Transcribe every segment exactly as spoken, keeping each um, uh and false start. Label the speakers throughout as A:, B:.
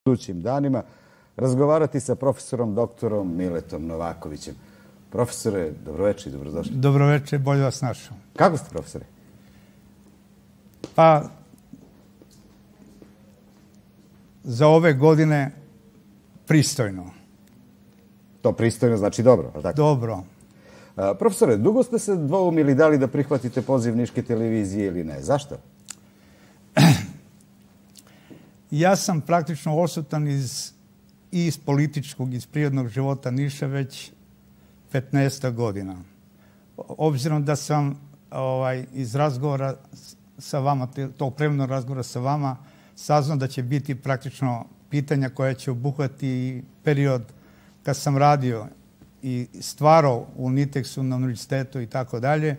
A: budućim danima razgovarati sa profesorom doktorom Miletom Novakovićem. Profesore, dobroveče i dobrodošli.
B: Dobroveče, bolje vas našao.
A: Kako ste, profesore?
B: Pa, za ove godine pristojno.
A: To pristojno znači dobro, ali tako?
B: Dobro.
A: A, profesore, dugo ste se dvoumili da li da prihvatite poziv Niške televizije ili ne. Zašto?
B: Ja sam praktično odsutan iz, i iz političkog, iz prirodnog života Niša već petnaest godina. Obzirom da sam ovaj, iz razgovora sa vama, tog prevnog razgovora sa vama, saznao da će biti praktično pitanja koja će obuhvati period kad sam radio i stvarao u Niteksu na univerzitetu i tako dalje.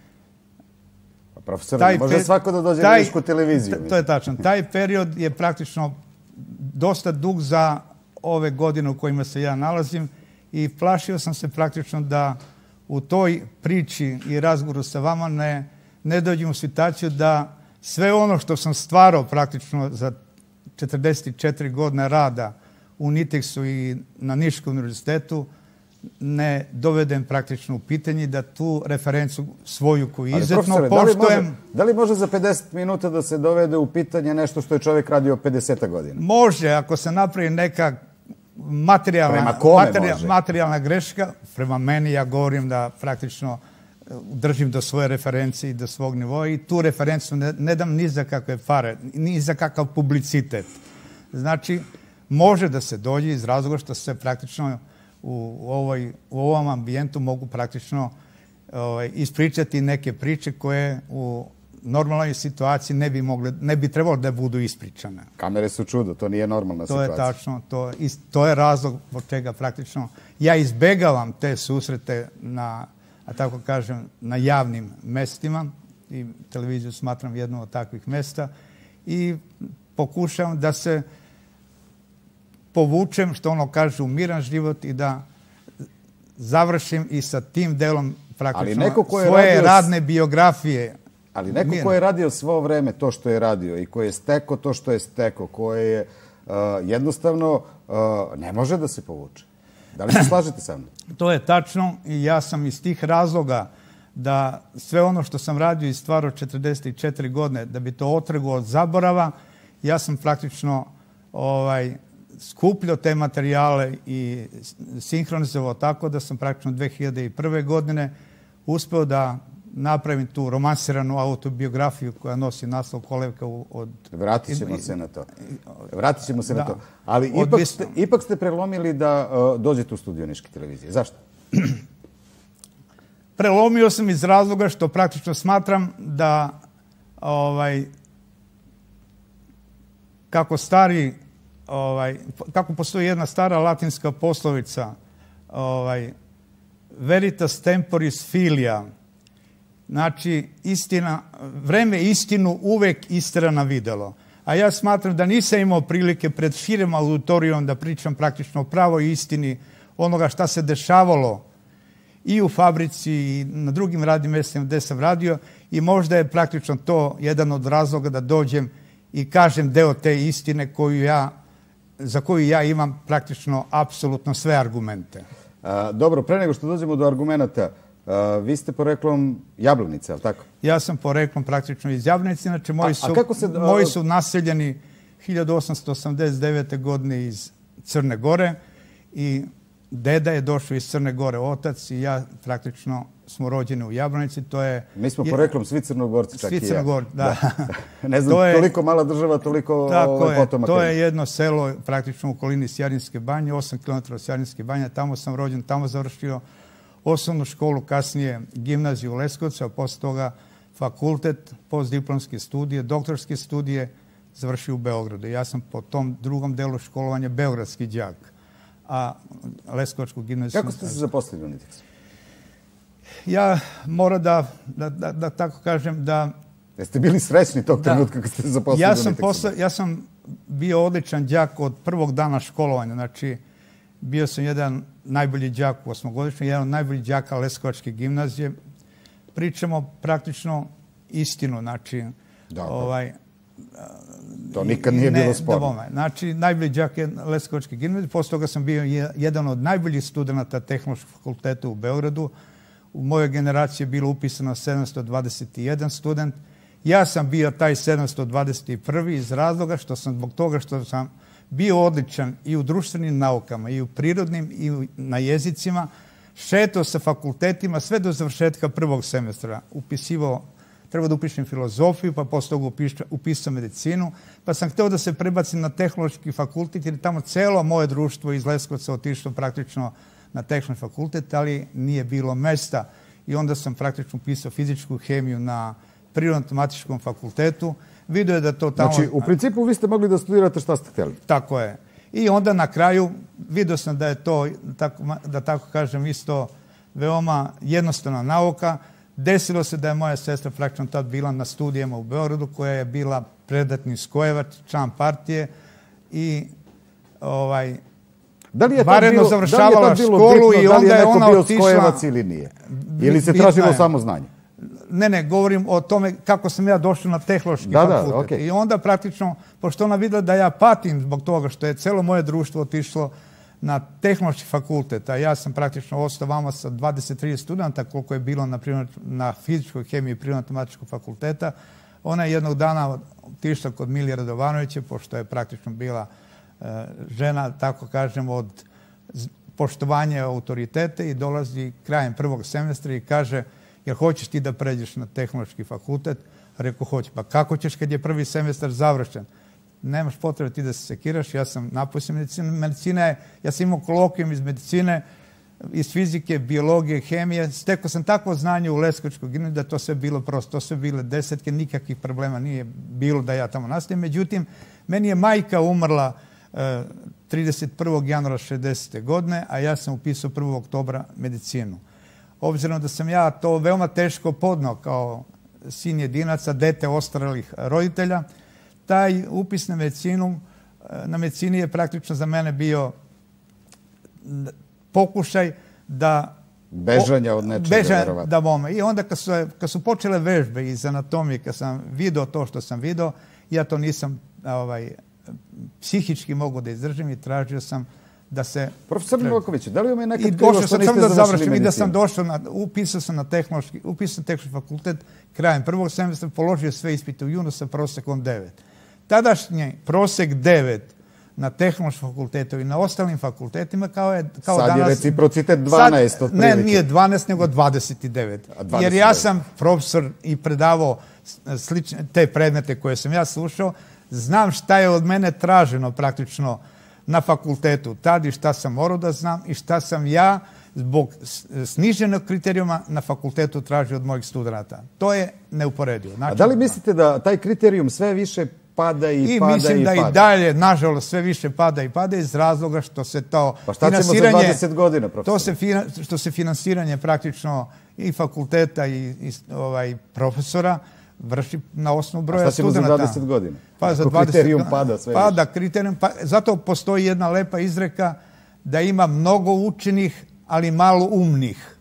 A: Profesor, ne može svako da dođe na Nišku televiziju.
B: To je tačno. Taj period je praktično dosta dug za ove godine u kojima se ja nalazim i plašio sam se praktično da u toj priči i razgovoru sa vama ne, ne dođem u situaciju da sve ono što sam stvarao praktično za četrdeset četiri godine rada u Niteksu i na Niškom univerzitetu ne dovedem praktično u pitanje, da tu referencu svoju koju izuzetno poštujem.
A: Da li može za pedeset minuta da se dovede u pitanje nešto što je čovjek radio pedeset godina?
B: Može, ako se napravi neka materijalna, materijalna greška. Prema meni ja govorim da praktično držim do svoje referencije i do svog nivoa i tu referencu ne, ne dam ni za kakve pare, ni za kakav publicitet. Znači, može da se dođe iz razloga što se praktično u, ovoj, u ovom ambijentu mogu praktično ovaj, ispričati neke priče koje u normalnoj situaciji ne bi, mogle, ne bi trebalo da budu ispričane.
A: Kamere su čudo, to nije normalna
B: to
A: situacija.
B: To je tačno, to, to je razlog od čega praktično ja izbegavam te susrete na, a tako kažem, na javnim mestima i televiziju smatram jednom od takvih mesta i pokušavam da se povučem, što ono kaže, u miran život i da završim i sa tim delom praktično svoje radne biografije.
A: Ali neko ko je radio svo vreme to što je radio i ko je steko to što je steko, koje je uh, jednostavno uh, ne može da se povuče. Da li se slažete sa mnom?
B: To je tačno i ja sam iz tih razloga da sve ono što sam radio i stvarao četrdeset četiri godine, da bi to otrgao od zaborava, ja sam praktično ovaj, skupljao te materijale i sinhronizovao tako da sam praktično dve hiljade prve godine uspeo da napravim tu romansiranu autobiografiju koja nosi naslov Kolevka od...
A: Vratit ćemo se na to. Vratit ćemo se na to. Ali ipak ste, ipak ste prelomili da uh, dođete u studio Niške televizije. Zašto?
B: Prelomio sam iz razloga što praktično smatram da ovaj, kako stari ovaj, kako postoji jedna stara latinska poslovica ovaj, veritas temporis filia. Znači, istina, vreme istinu uvek istera na videlo. A ja smatram da nisam imao prilike pred širem auditorijom da pričam praktično o pravoj istini onoga šta se dešavalo i u fabrici i na drugim radnim mjestima gde sam radio i možda je praktično to jedan od razloga da dođem i kažem deo te istine koju ja, za koju ja imam praktično apsolutno sve argumente.
A: A, dobro, pre nego što dođemo do argumenta, Uh, vi ste poreklom Jablanice, ali tako?
B: Ja sam poreklom praktično iz Jablanice, znači moji su, a, a se, uh, moji su naseljeni hiljadu osamsto osamdeset devete. godine iz Crne Gore i deda je došao iz Crne Gore, otac i ja praktično smo rođeni u Jablanici. To je,
A: Mi smo poreklom svi Crnogorci, čak
B: svi
A: i ja.
B: Crnogor, da.
A: da. Ne znam, je, toliko mala država, toliko ovaj, potomaka.
B: To je jedno selo praktično u okolini Sjarinske banje, osam kilometara od Sjarinske banje, tamo sam rođen, tamo završio osnovnu školu, kasnije gimnaziju u Leskovcu, a posle toga fakultet, postdiplomske studije, doktorske studije završio u Beogradu. Ja sam po tom drugom delu školovanja beogradski đak, a Leskovačku gimnaziju...
A: Kako ste se zaposlili u Niteksu?
B: Ja moram da, da, da, da tako kažem da...
A: Jeste bili srećni tog trenutka kad ste se zaposlili
B: ja
A: u
B: sam
A: Niteksu?
B: Posle, ja sam bio odličan đak od prvog dana školovanja, znači bio sam jedan najbolji đak u osmogodišnju, jedan od najboljih đaka Leskovačke gimnazije. Pričamo praktično istinu, znači ovaj,
A: To nikad nije bilo sporno.
B: Znači, najbolji đak je Leskovačke gimnazije, posle toga sam bio jedan od najboljih studenta Tehnološkog fakulteta u Beogradu. U mojoj generaciji je bilo upisano sedamsto dvadeset jedan student. Ja sam bio taj sedamsto dvadeset prvi iz razloga što sam zbog toga što sam bio odličan i u društvenim naukama, i u prirodnim, i na jezicima, šetao sa fakultetima sve do završetka prvog semestra. Upisivao, treba da upišem filozofiju, pa posle toga upisao medicinu, pa sam hteo da se prebacim na Tehnološki fakultet, jer tamo celo moje društvo iz Leskovca otišlo praktično na Tehnološki fakultet, ali nije bilo mesta. I onda sam praktično upisao fizičku hemiju na Prirodno-matematičkom fakultetu. Vidio je da to tamo...
A: Znači, u principu vi ste mogli da studirate šta ste hteli.
B: Tako je. I onda na kraju vidio sam da je to, da tako kažem, isto veoma jednostavna nauka. Desilo se da je moja sestra praktično tad bila na studijama u Beogradu, koja je bila predatni skojevač, član partije i ovaj... varedno završavala školu i onda je ona otišla...
A: Da li je tad bilo bitno da li je neko bio skojevac ili nije? Ili se tražilo samo znanje?
B: Ne, ne, govorim o tome kako sam ja došao na Tehnološki fakultet. I onda praktično, pošto ona videla da ja patim zbog toga što je celo moje društvo otišlo na Tehnološki fakultet, a ja sam praktično ostao vama sa dvadeset tri studenta, koliko je bilo na, na fizičkoj hemiji Prirodno-matematičkog fakulteta, ona je jednog dana otišla kod Milije Radovanovića, pošto je praktično bila e, žena, tako kažem, od poštovanja autoritete, i dolazi krajem prvog semestra i kaže: jer hoćeš ti da pređeš na Tehnološki fakultet? Rekao, hoću. Pa kako ćeš kad je prvi semestar završen? Nemaš potrebe ti da se sekiraš, ja sam napustio medicinu. Medicina je, ja sam imao kolokvijum iz medicine, iz fizike, biologije, hemije. Stekao sam takvo znanje u Leskovačkoj gimnaziji da to sve bilo prosto, to sve bile desetke, nikakvih problema nije bilo da ja tamo nastavim. Međutim, meni je majka umrla e, trideset prvog januara šezdesete godine, a ja sam upisao prvog oktobra medicinu. Obzirom da sam ja to veoma teško podnao kao sin jedinaca, dete ostarelih roditelja, taj upis na medicinu, na medicini je praktično za mene bio pokušaj da...
A: Bežanja od nečega, verovatno.
B: Da bome. I onda kad su, kad su počele vežbe iz anatomije, kad sam vidio to što sam vidio, ja to nisam ovaj, psihički mogu da izdržim i tražio sam da se...
A: Profesor Novaković, da li vam je nekad krivo što niste završili medicinu?
B: I da sam došao, na, upisao sam na Tehnološki, upisao Tehnološki fakultet krajem prvog semestra, položio sve ispite u junu sa prosekom devet. Tadašnji prosek devet na Tehnološkom fakultetu i na ostalim fakultetima kao je kao
A: sad
B: danas...
A: Sad je reciprocitet dvanaest
B: sad, ne, nije dvanaest, nego dvadeset devet. Jer ja sam profesor i predavao slične, te predmete koje sam ja slušao. Znam šta je od mene traženo praktično na fakultetu. Tad i šta sam morao da znam i šta sam ja zbog sniženog kriterijuma na fakultetu tražio od mojih studenta. To je neuporedivo. Znači,
A: a da li mislite da taj kriterijum sve više pada i,
B: i
A: pada i pada? I
B: mislim da i dalje, nažalost, sve više pada i pada iz razloga što se to
A: pa šta ćemo za dvadeset godina, profesor?
B: To se, što se finansiranje praktično i fakulteta i, i ovaj, profesora vrši na osnovu broja studenta.
A: A šta ćemo za dvadeset godina?
B: Pa za
A: dvadeset, kriterijum pada sve više.
B: Pada kriterijum, pa, zato postoji jedna lepa izreka da ima mnogo učenih, ali malo umnih.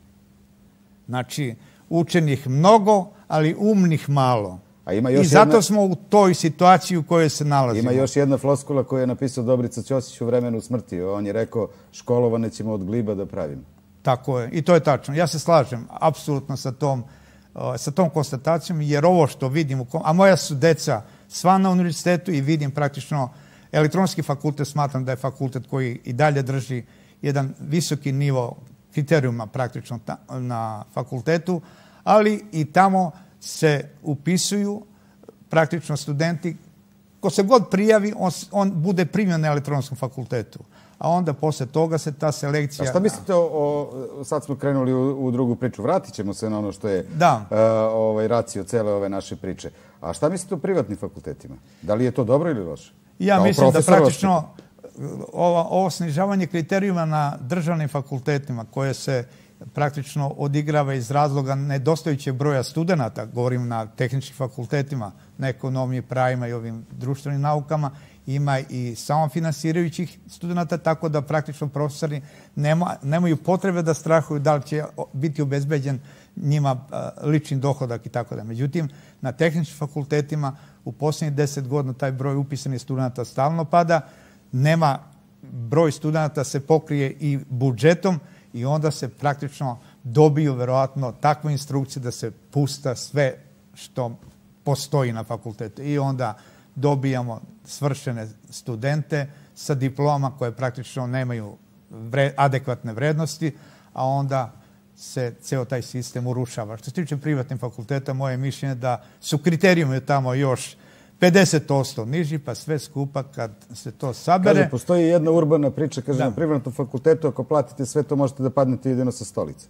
B: Znači, učenih mnogo, ali umnih malo.
A: A ima još
B: I zato
A: jedna...
B: smo u toj situaciji u kojoj se nalazimo.
A: Ima još jedna floskula koju je napisao Dobrica Ćosić u vremenu smrti. On je rekao, školovane ćemo od gliba da pravimo.
B: Tako je. I to je tačno. Ja se slažem apsolutno sa tom, sa tom konstatacijom, jer ovo što vidim, a moja su deca sva na univerzitetu i vidim praktično elektronski fakultet, smatram da je fakultet koji i dalje drži jedan visoki nivo kriterijuma praktično na fakultetu, ali i tamo se upisuju praktično studenti. Ko se god prijavi, on, on bude primljen na elektronskom fakultetu. A onda posle toga se ta selekcija...
A: A šta mislite o, o sad smo krenuli u, u drugu priču, vratit ćemo se na ono što je
B: da.
A: uh, ovaj, racio cele ove naše priče. A šta mislite o privatnim fakultetima? Da li je to dobro ili loše?
B: Ja kao mislim da praktično ovo, ovo snižavanje kriterijuma na državnim fakultetima koje se praktično odigrava iz razloga nedostajućeg broja studenta, govorim na tehničkim fakultetima, na ekonomiji, pravima i ovim društvenim naukama, ima i samofinansirajućih studenta, tako da praktično profesori nema, nemaju potrebe da strahuju da li će biti obezbeđen njima lični dohodak i tako da. Međutim, na tehničkim fakultetima u posljednjih deset godina taj broj upisanih studenta stalno pada, nema broj studenta se pokrije i budžetom i onda se praktično dobiju verovatno takve instrukcije da se pusta sve što postoji na fakultetu i onda dobijamo svršene studente sa diploma koje praktično nemaju vre, adekvatne vrednosti, a onda se ceo taj sistem urušava. Što se tiče privatnih fakulteta, moje mišljenje da su kriterijumi tamo još pedeset posto niži, pa sve skupa kad se to sabere...
A: Kaže, postoji jedna urbana priča, kaže, da. Na privatnom fakultetu, ako platite sve to, možete da padnete jedino sa stolice.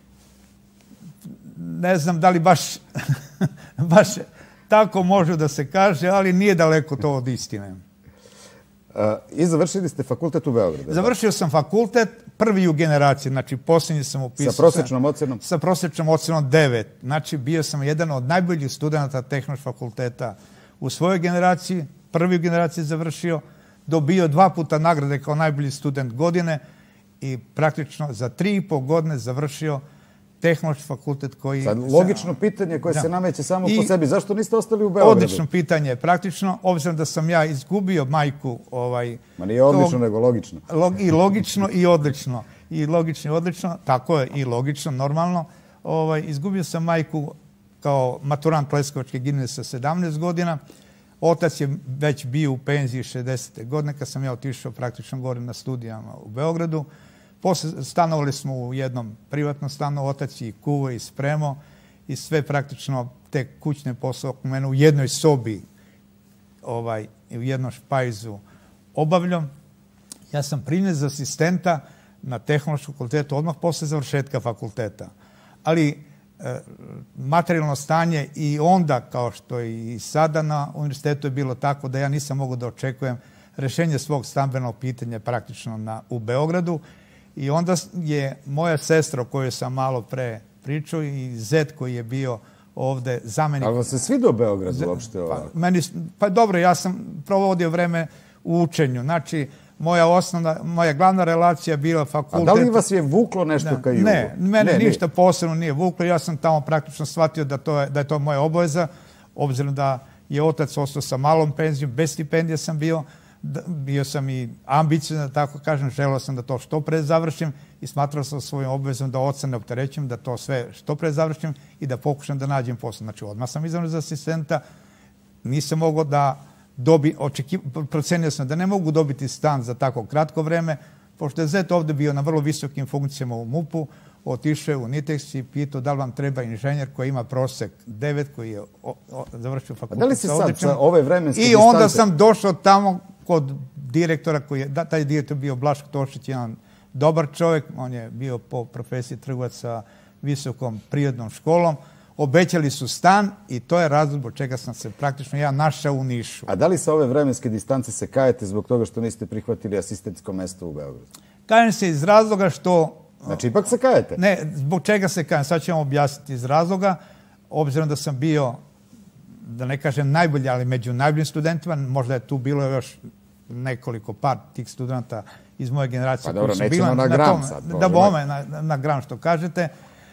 B: Ne znam da li baš, baš tako može da se kaže, ali nije daleko to od istine.
A: Uh, I završili ste fakultet u Beogradu?
B: Završio sam fakultet, prvi u generaciji, znači posljednji sam upisao...
A: Sa prosječnom ocenom?
B: Sa prosječnom ocenom devet. Znači bio sam jedan od najboljih studenta tehničkog fakulteta u svojoj generaciji, prvi u generaciji završio, dobio dva puta nagrade kao najbolji student godine i praktično za tri i pol godine završio tehnološki fakultet koji...
A: Sad, logično pitanje koje da. se nameće samo I po sebi. Zašto niste ostali u Beogradu?
B: Odlično pitanje. Praktično, obzirom da sam ja izgubio majku... Ovaj,
A: Ma nije odlično, tog, nego logično.
B: Log, I logično i odlično. I logično i odlično. Tako je, i logično, normalno. Ovaj, izgubio sam majku kao maturant Leskovačke gimnazije sa sedamnaest godina. Otac je već bio u penziji šezdesete godine, kad sam ja otišao praktično gore na studijama u Beogradu. Posle stanovali smo u jednom privatnom stanu, otac i kuvo i spremo i sve praktično te kućne posle oko mene u jednoj sobi ovaj, u jednom špajzu obavljam. Ja sam primljen za asistenta na tehnološkom fakultetu odmah posle završetka fakulteta. Ali e, materijalno stanje i onda, kao što i sada na univerzitetu je bilo tako da ja nisam mogao da očekujem rešenje svog stambenog pitanja praktično na, u Beogradu. I onda je moja sestra, o kojoj sam malo pre pričao, i zet koji je bio ovde zamenik...
A: Ali vam se sviđa u Beogradu uopšte ovako?
B: Pa, meni, pa dobro, ja sam provodio vreme u učenju. Znači, moja osnovna, moja glavna relacija bila fakultet...
A: A da li vas je vuklo nešto
B: ne,
A: ka jugu?
B: Ne, mene
A: ne,
B: ništa
A: nije.
B: posebno nije vuklo. Ja sam tamo praktično shvatio da, to je, da je to moja obaveza, obzirom da je otac ostao sa malom penzijom, bez stipendija sam bio, bio sam i ambiciozan, da tako kažem, želeo sam da to što pre završim i smatrao sam svojom obvezom da oca ne opterećujem, da to sve što pre završim i da pokušam da nađem posao. Znači, odmah sam izabran za asistenta, nisam mogao da dobi, očekiv, procenio sam da ne mogu dobiti stan za tako kratko vreme, pošto je zet ovde bio na vrlo visokim funkcijama u MUP-u, otišao u Nitex i pitao da li vam treba inženjer koji ima prosek devet, koji je o, o, završio fakultet.
A: A da li si sad sa ove vremenske
B: I
A: distance...
B: onda sam došao tamo kod direktora, koji je, da, taj direktor bio Blaško Tošić, jedan dobar čovjek, on je bio po profesiji trgovac sa visokom prirodnom školom, obećali su stan i to je razlog zbog čega sam se praktično ja našao u Nišu.
A: A da li sa ove vremenske distance se kajete zbog toga što niste prihvatili asistentsko mesto u Beogradu?
B: Kajem se iz razloga što...
A: Znači, ipak se kajete?
B: Ne, zbog čega se kajem? Sad ću vam objasniti iz razloga, obzirom da sam bio, da ne kažem najbolji, ali među najboljim studentima, možda je tu bilo još nekoliko par tih studenta iz moje generacije.
A: Pa dobro, nećemo na gram sad.
B: Da bome, na, na gram što kažete.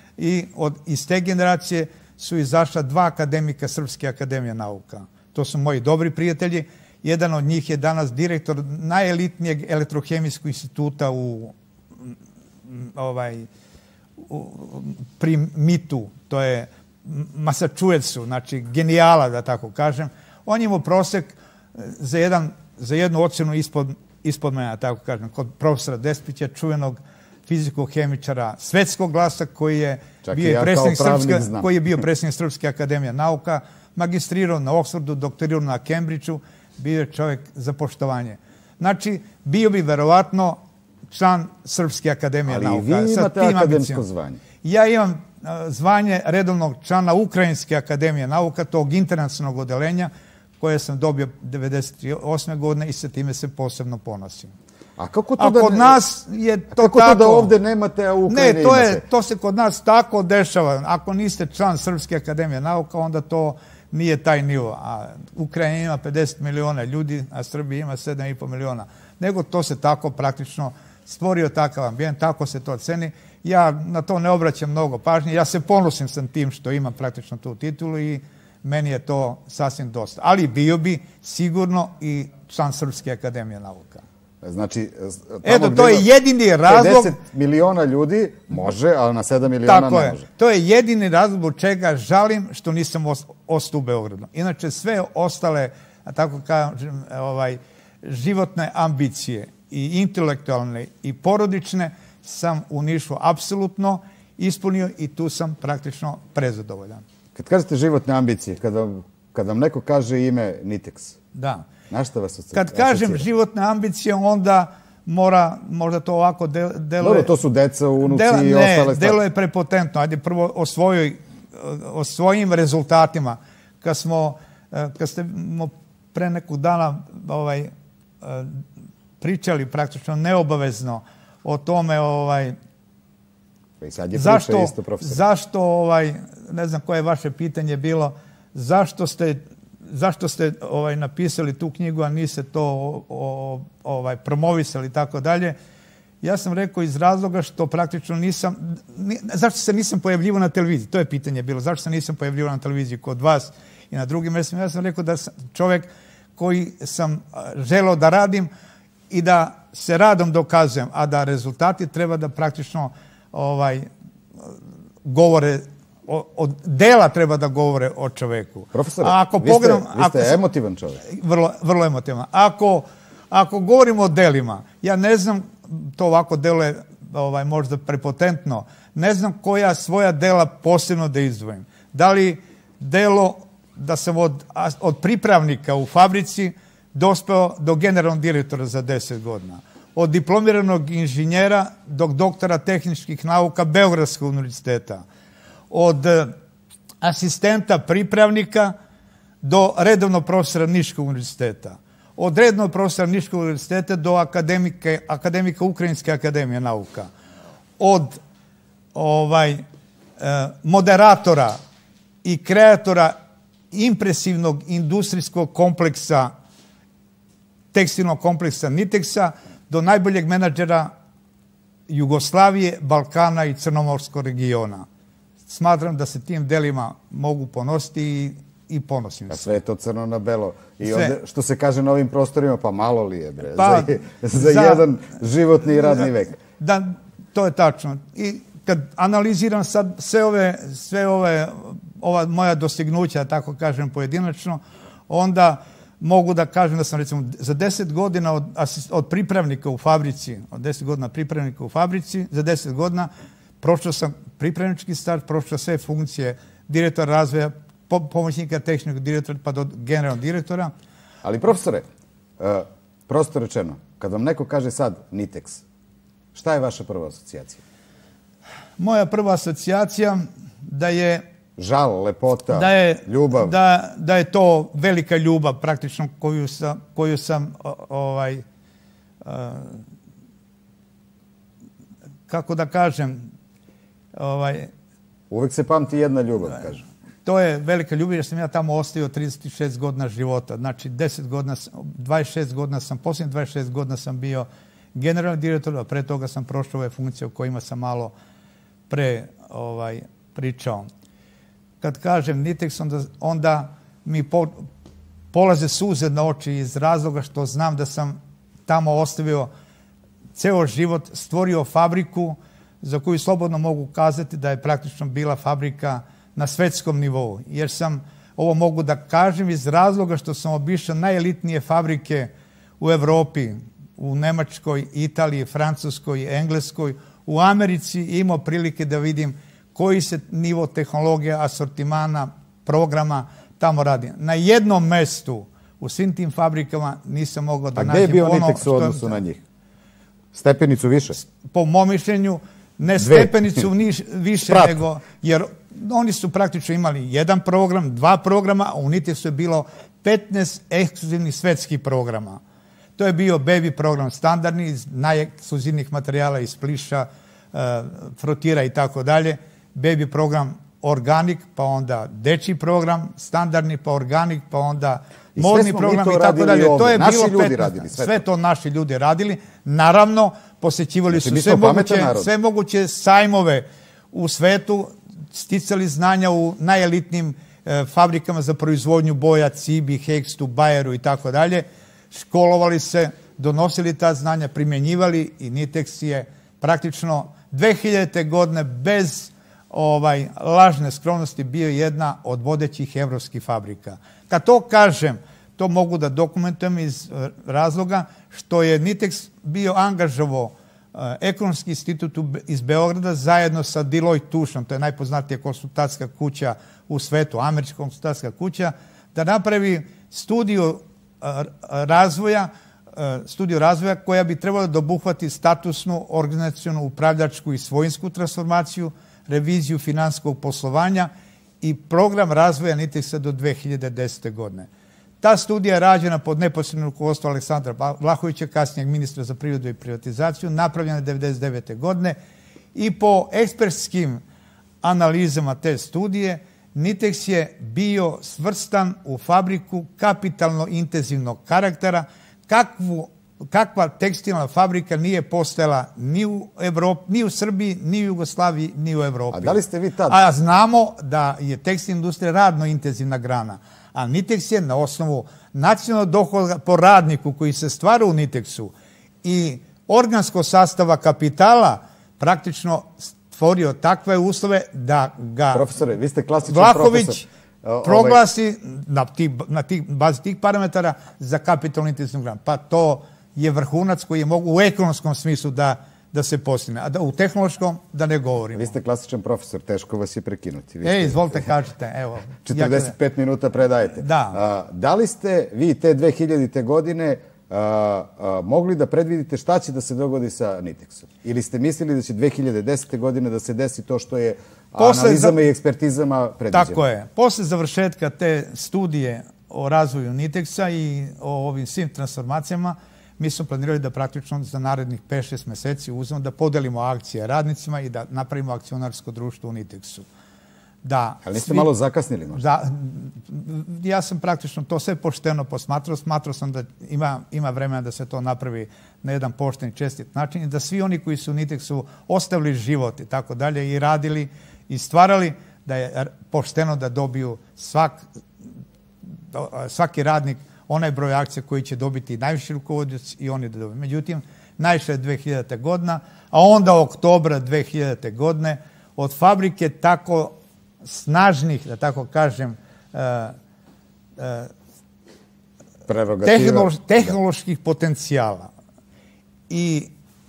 B: I od, iz te generacije su izašla dva akademika Srpske akademije nauka. To su moji dobri prijatelji. Jedan od njih je danas direktor najelitnijeg elektrohemijskog instituta u ovaj u, pri mitu, to je Massachusettsu, znači genijala, da tako kažem. On je imao prosek za, jedan, za jednu ocenu ispod, ispod mene, da tako kažem, kod profesora Despića, čuvenog fiziko-hemičara svetskog glasa, koji je, bio
A: ja
B: predsjednik Srpske, koji je bio predsjednik Srpske akademije nauka, magistrirao na Oxfordu, doktorirao na Cambridgeu, bio je čovjek za poštovanje. Znači, bio bi verovatno član Srpske akademije
A: ali
B: nauka.
A: Ali vi imate akademsko zvanje.
B: Ja imam uh, zvanje redovnog člana Ukrajinske akademije nauka, tog internacionalnog odelenja, koje sam dobio devedeset osme godine i sa time se posebno ponosim.
A: A kako to
B: a
A: da
B: kod
A: ne,
B: nas je to
A: kako
B: tako.
A: Kako to da ovde nemate, a u Ukrajini
B: ne, to
A: imate?
B: Je, to se kod nas tako dešava. Ako niste član Srpske akademije nauka, onda to nije taj nivo. A Ukrajina ima pedeset miliona ljudi, a Srbija ima sedam i po miliona. Nego to se tako praktično stvorio takav ambijent, tako se to ceni. Ja na to ne obraćam mnogo pažnje. Ja se ponosim sam tim što imam praktično tu titulu i meni je to sasvim dosta. Ali bio bi sigurno i član Srpske akademije nauka.
A: Znači,
B: eto, to je jedini razlog...
A: pedeset miliona ljudi može, ali na sedam miliona
B: tako
A: ne
B: je.
A: može.
B: To je jedini razlog zbog čega žalim što nisam ostao u Beogradu. Inače, sve ostale, a tako kažem, ovaj, životne ambicije i intelektualne i porodične sam u Nišu apsolutno ispunio i tu sam praktično prezadovoljan.
A: Kad kažete životne ambicije, kada, kada vam neko kaže ime Niteks,
B: da.
A: Na šta vas asocira?
B: Kad kažem životne ambicije, onda mora, možda to ovako deluje...
A: Dobro, to su deca, unuci
B: dela,
A: i
B: ne,
A: ostale stvari.
B: Ne, deluje prepotentno. Ajde prvo o, svojoj, o svojim rezultatima. Kad smo, kad ste pre nekog dana ovaj, pričali praktično neobavezno o tome ovaj,
A: i sad je
B: zašto,
A: priča isto, profesor.
B: Zašto, ovaj, ne znam koje je vaše pitanje bilo, zašto ste zašto ste ovaj, napisali tu knjigu, a niste to o, o, ovaj, promovisali i tako dalje. Ja sam rekao iz razloga što praktično nisam... Ni, zašto se nisam pojavljivao na televiziji? To je pitanje bilo. Zašto se nisam pojavljivao na televiziji kod vas i na drugim mjestima? Ja sam rekao da sam čovjek koji sam želeo da radim i da se radom dokazujem, a da rezultati treba da praktično ovaj, govore... od dela treba da govore o čoveku.
A: Profesore,
B: ako
A: vi,
B: pogledam,
A: ste, vi ste
B: ako,
A: emotivan čovjek.
B: Vrlo, vrlo emotivan. Ako, ako govorimo o delima, ja ne znam, to ovako deluje ovaj, možda prepotentno, ne znam koja svoja dela posebno da izdvojim. Da li delo da sam od, od pripravnika u fabrici dospeo do generalnog direktora za deset godina. Od diplomiranog inženjera do doktora tehničkih nauka Beogradskog univerziteta. Od asistenta pripravnika do redovnog profesora Niškog univerziteta. Od redovnog profesora Niškog univerziteta do akademike, akademika Ukrajinske akademije nauka. Od ovaj, moderatora i kreatora impresivnog industrijskog kompleksa, tekstilnog kompleksa Niteksa, do najboljeg menadžera Jugoslavije, Balkana i Crnomorskog regiona. Smatram da se tim delima mogu ponositi i, i ponosim se.
A: A sve je to crno na belo. I ovde, što se kaže na ovim prostorima, pa malo li je, bre,
B: pa,
A: za, za, za jedan životni i radni vek.
B: Da, to je tačno. I kad analiziram sad sve ove, sve ove, ova moja dostignuća, tako kažem pojedinačno, onda mogu da kažem da sam recimo za deset godina od, od pripravnika u fabrici, od deset godina pripravnika u fabrici, za deset godina prošao sam pripravnički start, prošao sve funkcije direktora razvoja, po, pomoćnika tehničkog direktora pa do generalnog direktora.
A: Ali profesore, uh, prosto rečeno, kad vam neko kaže sad Niteks, šta je vaša prva asocijacija?
B: Moja prva asocijacija da je
A: žal, lepota,
B: da je,
A: ljubav.
B: Da, da je to velika ljubav praktično koju sam, koju sam ovaj, uh, kako da kažem, ovaj,
A: uvek se pamti jedna ljubav, kažem.
B: To je velika ljubav jer sam ja tamo ostao trideset šest godina života. Znači deset godina, dvadeset šest godina sam, posljednjih dvadeset šest godina sam bio generalni direktor, a pre toga sam prošao ove funkcije o kojima sam malo pre ovaj, pričao. Kad kažem Niteks, onda, onda mi po, polaze suze na oči iz razloga što znam da sam tamo ostavio ceo život, stvorio fabriku za koju slobodno mogu kazati da je praktično bila fabrika na svetskom nivou. Jer sam, ovo mogu da kažem iz razloga što sam obišao najelitnije fabrike u Evropi, u Nemačkoj, Italiji, Francuskoj, Engleskoj, u Americi i imao prilike da vidim koji se nivo tehnologije, asortimana, programa tamo radi. Na jednom mestu u svim tim fabrikama nisam mogao da nađem ono...
A: A gde je bio Niteks u odnosu na njih? Stepenicu više?
B: Po mom mišljenju, ne stepenicu niš, više Prat. nego... Jer oni su praktično imali jedan program, dva programa, a u Niteksu je bilo petnaest ekskluzivnih svetskih programa. To je bio baby program standardni, iz najekskluzivnih materijala iz pliša, uh, frotira i tako dalje. Baby program organik, pa onda dečji program standardni, pa organik, pa onda modni program i tako dalje. To je
A: naši
B: bilo
A: ljudi
B: petnaest,
A: radili. Sve,
B: sve to naši ljudi radili. Naravno, posećivali
A: Znači,
B: su sve moguće, sve moguće sajmove u svetu, sticali znanja u najelitnim e, fabrikama za proizvodnju boja, Cibi, Hekstu, Bayeru i tako dalje. Školovali se, donosili ta znanja, primjenjivali i Nitex je praktično dve hiljadite. godine bez ovaj lažne skromnosti bio jedna od vodećih evropskih fabrika. Kad to kažem, to mogu da dokumentujem iz razloga što je Nitex bio angažovao Ekonomski institut iz Beograda zajedno sa Deloitte Touche, to je najpoznatija konsultantska kuća u svetu, američka konsultantska kuća, da napravi studiju razvoja, studiju razvoja koja bi trebala da obuhvati statusnu, organizacionu, upravljačku i svojinsku transformaciju, reviziju finansijskog poslovanja i program razvoja Nitexa do dve hiljade desete. godine. Ta studija je rađena pod neposrednim rukovodstvom Aleksandra Vlahovića, kasnijeg ministra za privredu i privatizaciju, napravljena devedeset devete. godine i po ekspertskim analizama te studije Nitex je bio svrstan u fabriku kapitalno intenzivnog karaktera, kakvu, kakva tekstilna fabrika nije postojala ni u Evropi, ni u Srbiji, ni u Jugoslaviji, ni u Evropi.
A: A da li ste vi tad?
B: A znamo da je tekstilna industrija radno intenzivna grana, a Nitex je na osnovu nacionalnog dohotka po radniku koji se stvara u Nitexu i organskog sastava kapitala praktično stvorio takve uslove da ga
A: Profesore, vi ste klasičan
B: Vlahović
A: profesor.
B: proglasi na, tih, na tih, bazi tih parametara za kapitalno intenzivnu granu. Pa to je vrhunac koji je mogu u ekonomskom smislu da da se postigne, a da u tehnološkom da ne govorimo.
A: Vi ste klasičan profesor, teško vas je prekinuti. Vi
B: Ej,
A: ste...
B: izvolite, kažete, evo.
A: četrdeset pet ja minuta predajete.
B: Da.
A: A, da li ste vi te dve hiljadite. godine a, a, mogli da predvidite šta će da se dogodi sa Nitexom? Ili ste mislili da će dve hiljade desete. godine da se desi to što je Posle analizama za... i ekspertizama predviđeno?
B: Tako je. Posle završetka te studije o razvoju Nitexa i o ovim svim transformacijama, mi smo planirali da praktično za narednih pet šest meseci uzmemo da podelimo akcije radnicima i da napravimo akcionarsko društvo u Nitexu. Da,
A: ali niste svi... malo zakasnili možda?
B: Da, ja sam praktično to sve pošteno posmatrao. Smatrao sam da ima, ima vremena da se to napravi na jedan pošten i čestit način i da svi oni koji su u Nitexu ostavili život i tako dalje i radili i stvarali, da je pošteno da dobiju svak, svaki radnik onaj broj akcija koji će dobiti najviši rukovodioc i oni da dobiju. Međutim, najviše je dve hiljadite. godina, a onda oktobra dve hiljadite. godine od fabrike tako snažnih, da tako kažem, uh, uh, tehnološ, tehnoloških da. potencijala. I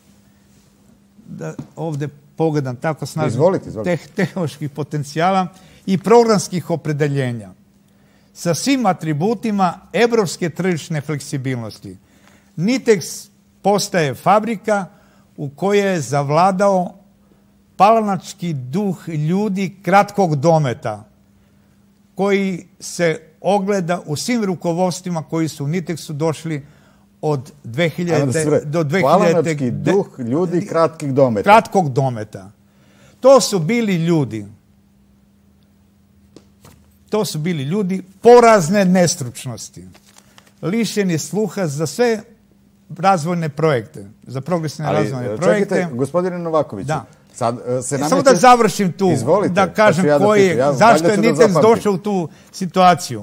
B: da ovde pogledam tako snažnih
A: izvolite, izvolite.
B: Teh, tehnoloških potencijala i programskih opredeljenja sa svim atributima evropske tržišne fleksibilnosti. Nitex postaje fabrika u kojoj je zavladao palanački duh ljudi kratkog dometa, koji se ogleda u svim rukovodstvima koji su u Nitexu došli od dve hiljade. do dve hiljade.
A: Palanački duh ljudi kratkih dometa.
B: Kratkog dometa. To su bili ljudi To su bili ljudi porazne nestručnosti, lišeni sluha za sve razvojne projekte, za progresivne razvojne projekte.
A: Čekajte, gospodine Novakoviću,
B: da.
A: sad se nameće...
B: Samo da završim tu,
A: izvolite,
B: da kažem
A: ja
B: koji,
A: da ja,
B: zašto je
A: da
B: Nitex došao u tu situaciju.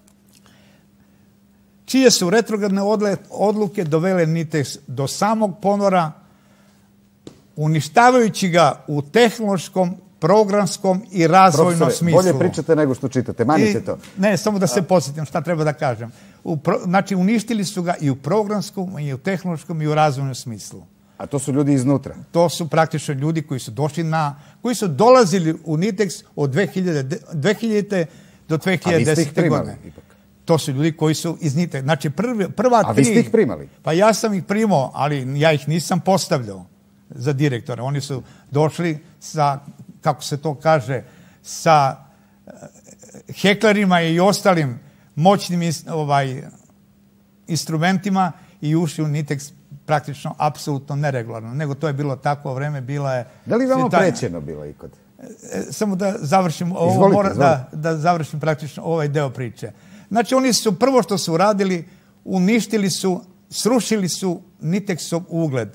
B: Čije su retrogradne odluke dovele Nitex do samog ponora, uništavajući ga u tehnološkom, programskom i razvojnom
A: Profesore,
B: smislu.
A: Bolje pričate nego što čitate, manite
B: I,
A: to.
B: Ne, samo da se podsjetim šta treba da kažem. U pro, znači, uništili su ga i u programskom, i u tehnološkom, i u razvojnom smislu.
A: A to su ljudi iznutra?
B: To su praktično ljudi koji su došli na, koji su dolazili u Nitex od dve hiljade. do dve hiljade desete. godine.
A: Ipak.
B: To su ljudi koji su iz Nitex. Znači, prvi, prva tri...
A: A vi ste ih primali?
B: Pa ja sam ih primao, ali ja ih nisam postavljao za direktora. Oni su došli sa, kako se to kaže, sa heklerima i ostalim moćnim ovaj, instrumentima i ušli u Nitex praktično apsolutno neregularno. Nego to je bilo takvo vreme, bila je...
A: Da li vama prećeno bilo ikod?
B: Samo da završim ovo,
A: izvolite,
B: mora,
A: izvolite.
B: Da, da završim praktično ovaj deo priče. Znači, oni su prvo što su uradili, uništili su, srušili su Nitexov ugled,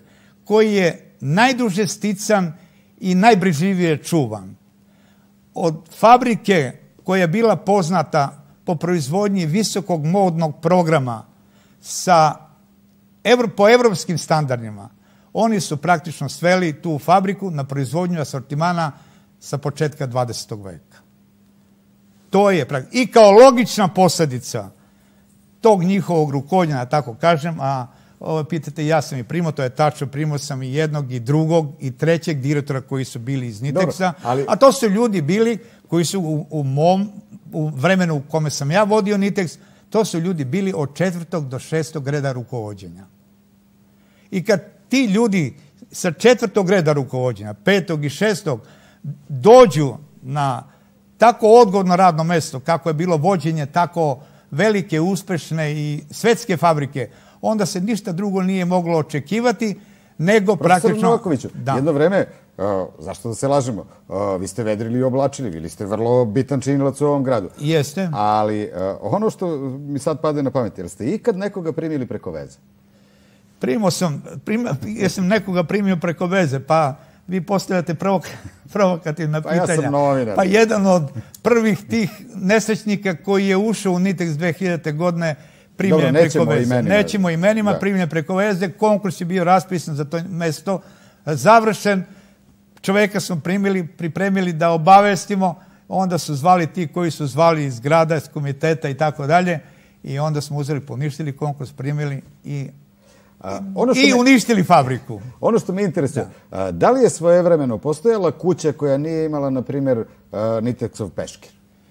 B: koji je najduže stican i najbrižljivije čuvan. Od fabrike koja je bila poznata po proizvodnji visokog modnog programa sa, po evropskim standardima, oni su praktično sveli tu fabriku na proizvodnju asortimana sa početka dvadesetog veka. To je i kao logična posljedica tog njihovog rukovodjenja, tako kažem, a ovo pitate, ja sam i primao, to je tačno, primao sam i jednog i drugog i trećeg direktora koji su bili iz Niteksa, ali... a to su ljudi bili koji su u, u mom u vremenu u kome sam ja vodio Niteks, to su ljudi bili od četvrtog do šestog reda rukovođenja. I kad ti ljudi sa četvrtog reda rukovođenja, petog i šestog, dođu na tako odgovorno radno mesto, kako je bilo vođenje tako velike, uspešne i svetske fabrike, onda se ništa drugo nije moglo očekivati, nego praktično...
A: Profesor Novakoviću, jedno vreme, zašto da se lažemo, vi ste vedrili i oblačili, bili ste vrlo bitan činilac u ovom gradu.
B: Jeste.
A: Ali ono što mi sad pade na pamet, jer ste ikad nekoga primili preko veze?
B: Primio sam, jesam nekoga primio preko veze, pa vi postavljate provokativna pitanja.
A: Pa ja sam novinar.
B: Pa jedan od prvih tih nesrećnika koji je ušao u Niteks dve hiljadite. godine primljen preko veze. Nećemo imenima, primljen preko veze. Konkurs je bio raspisan za to mesto, završen. Čoveka smo primili, pripremili da obavestimo, onda su zvali ti koji su zvali iz grada, iz komiteta i tako dalje, i onda smo uzeli, poništili konkurs, primili i i uništili fabriku.
A: Ono što me interesuje, da. da li je svojevremeno postojala kuća koja nije imala, na primjer, Niteksov peškir?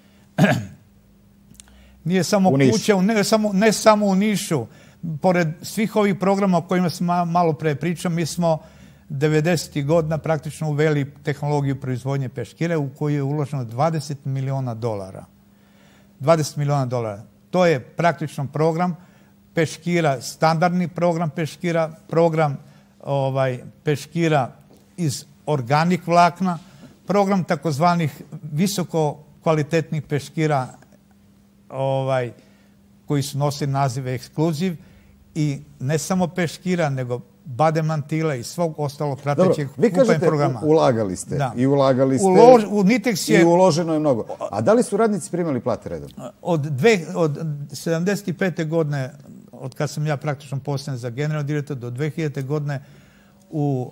B: Nije samo kuća, ne samo, ne samo u Nišu. Pored svih ovih programa o kojima sam malo pre pričao, mi smo devedesetih godina praktično uveli tehnologiju proizvodnje peškira u koju je uloženo dvadeset miliona dolara. dvadeset miliona dolara. To je praktično program peškira, standardni program peškira, program ovaj, peškira iz organik vlakna, program takozvanih visoko kvalitetnih peškira ovaj, koji su nosili nazive ekskluziv, i ne samo peškira, nego bademantila i svog ostalog pratećeg kupovnog programa.
A: Vi kažete, ulagali ste.
B: Da.
A: I ulagali ste.
B: Ulož, u Niteks je,
A: I uloženo je mnogo. A da li su radnici primali plate redom?
B: Od, dve, od sedamdeset pete. godine, od kad sam ja praktično postavljen za generalni direktor, do dve hiljadite. godine u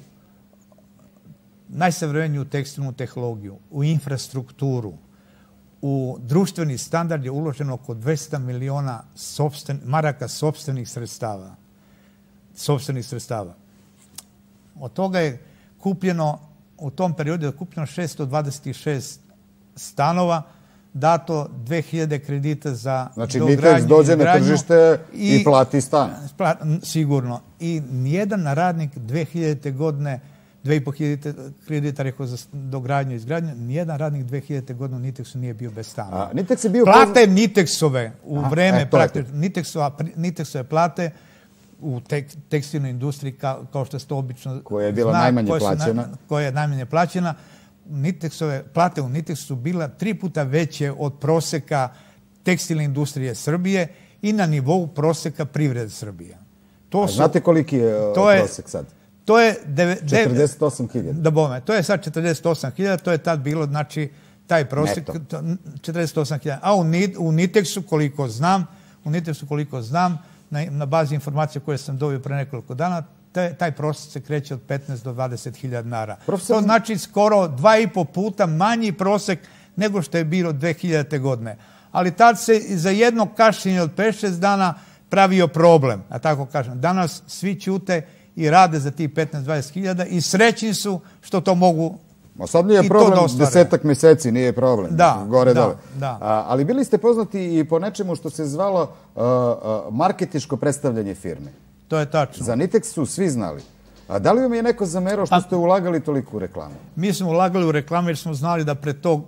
B: najsavremeniju tekstilnu tehnologiju, u infrastrukturu, u društveni standard je uloženo oko dvesta miliona sopstven, maraka sopstvenih sredstava. Sopstvenih sredstava. Od toga je kupljeno, u tom periodu je kupljeno šesto dvadeset šest stanova, dato dve hiljade kredita za
A: znači,
B: dogradnju.
A: Znači, Niteks dođe na tržište i, i plati stan.
B: Sigurno. I nijedan radnik dve hiljadite. godine, dve i po hiljade kredita, rekao, za dogradnju i izgradnju, nijedan radnik dve hiljadite. godine u Niteksu nije bio bez stana.
A: A, Niteks je bio
B: plate pozna... Niteksove u Aha, vreme, e, plate, Niteksove plate u tek, tekstilnoj industriji, kao, kao što se to obično
A: koja je bila zna, najmanje plaćena.
B: Na, koja je najmanje plaćena. Niteksove plate u Niteksu su bila tri puta veće od proseka tekstilne industrije Srbije i na nivou proseka privrede Srbije.
A: To su, znate koliki je to prosek sad?
B: To je deve,
A: četrdeset osam hiljada.
B: Da bome, to je sad četrdeset osam hiljada, to je tad bilo, znači, taj prosek četrdeset osam hiljada. A u, u Niteksu, koliko znam, u Niteksu, koliko znam, na, na bazi informacija koje sam dobio pre nekoliko dana, taj, taj prosek se kreće od petnaest do dvadeset hiljada dinara. Profesor... To znači skoro dva i po puta manji prosek nego što je bilo dve hiljadite. godine. Ali tad se za jedno kašnjenje od pet šest dana pravio problem, a tako kažem. Danas svi ćute i rade za tih petnaest do dvadeset hiljada i srećni su što to mogu.
A: Ma sad nije problem desetak mjeseci, nije problem.
B: Da,
A: gore
B: da,
A: dole.
B: da.
A: A, ali bili ste poznati i po nečemu što se zvalo uh, uh, marketičko predstavljanje firme.
B: To je tačno.
A: Za Niteks su svi znali. A da li vam je neko zamerao što ste ulagali toliko u reklamu?
B: Mi smo ulagali u reklamu jer smo znali da pre tog,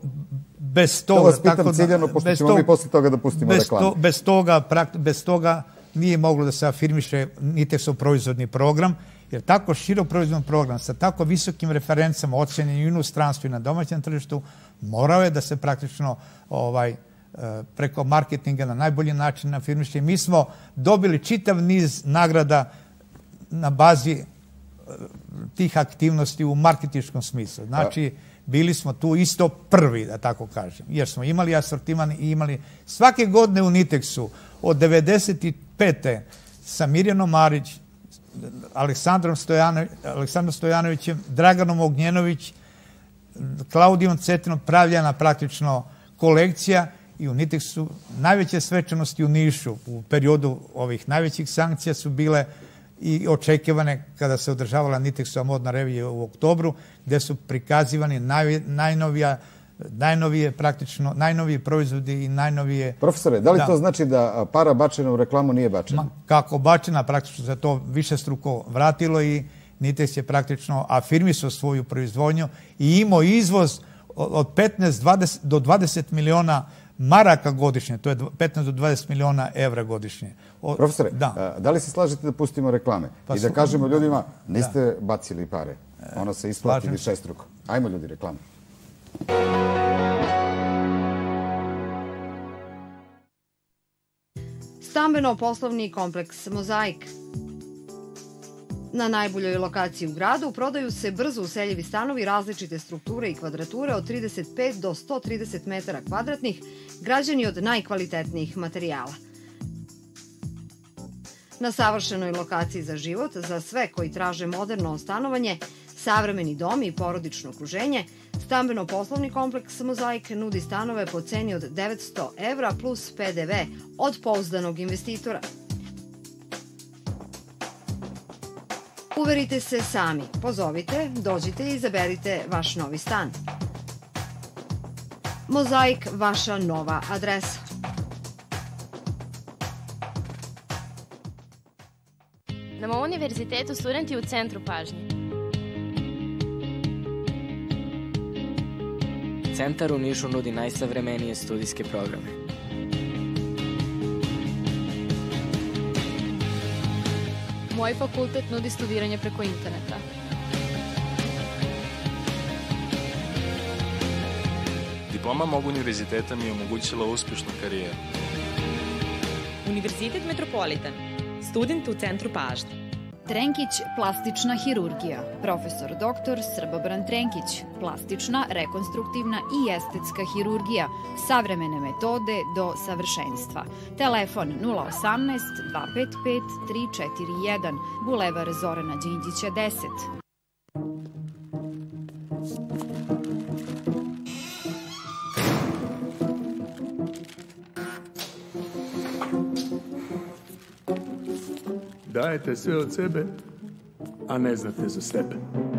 B: bez toga...
A: To vas pitam ciljano, pošto ćemo tog, mi posle toga da pustimo
B: bez
A: reklamu.
B: To, bez, toga, bez toga nije moglo da se afirmiše Niteksov proizvodni program, jer tako širok proizvodni program sa tako visokim referencama ocenjen u inostranstvu i na domaćem tržištu morao je da se praktično ovaj, preko marketinga na najbolji način afirmiše. Mi smo dobili čitav niz nagrada na bazi tih aktivnosti u marketinškom smislu. Znači, bili smo tu isto prvi, da tako kažem, jer smo imali asortiman i imali svake godine u Niteksu od devedeset pete sa Mirjanom Marić, Aleksandrom Stojanović, Aleksandrom Stojanovićem, Draganom Ognjenović, Klaudijom Cetinom pravljena praktično kolekcija i u Niteksu najveće svečanosti u Nišu u periodu ovih najvećih sankcija su bile i očekivane kada se održavala Niteksova modna revija u oktobru, gde su prikazivani naj, najnovija, najnovije praktično, najnoviji proizvodi i najnovije...
A: Profesore, da li da. to znači da para bačena u reklamu nije bačena? Ma,
B: kako bačena, praktično se to više struko vratilo i Niteks je praktično afirmisao svoju proizvodnju i imao izvoz od petnaest do dvadeset miliona maraka godišnje, to je petnaest do dvadeset miliona evra godišnje.
A: O, Profesore, da. da li se slažete da pustimo reklame pa i da kažemo ljudima niste da. bacili pare, ono se isplati ili šestruko. Ajmo ljudi, reklame.
C: Stambeno-poslovni kompleks Mozaik. Na najboljoj lokaciji u gradu prodaju se brzo useljivi stanovi različite strukture i kvadrature od trideset pet do sto trideset metara kvadratnih, građeni od najkvalitetnijih materijala. Na savršenoj lokaciji za život, za sve koji traže moderno stanovanje, savremeni dom i porodično okruženje, stambeno-poslovni kompleks Mozaik nudi stanove po ceni od devetsto evra plus pe de ve od pouzdanog investitora. Uverite se sami, pozovite, dođite i izaberite vaš novi stan. Mozaik, vaša nova adresa.
D: Na mom univerzitetu studenti u centru pažnje.
E: Centar u Nišu nudi najsavremenije studijske programe.
D: Moj fakultet nudi studiranje preko interneta.
F: Diploma mog univerziteta mi je omogućila uspješnu karijeru.
G: Univerzitet Metropolitan. Student u centru pažnje.
H: Trenkić, plastična hirurgija. Profesor doktor Srbobran Trenkić. Plastična, rekonstruktivna i estetska hirurgija. Savremene metode do savršenstva. Telefon nula osamnaest dva pet pet tri četiri jedan. Bulevar Zorana Đinđića deset.
I: Dajete sve od sebe, a ne znate za sebe.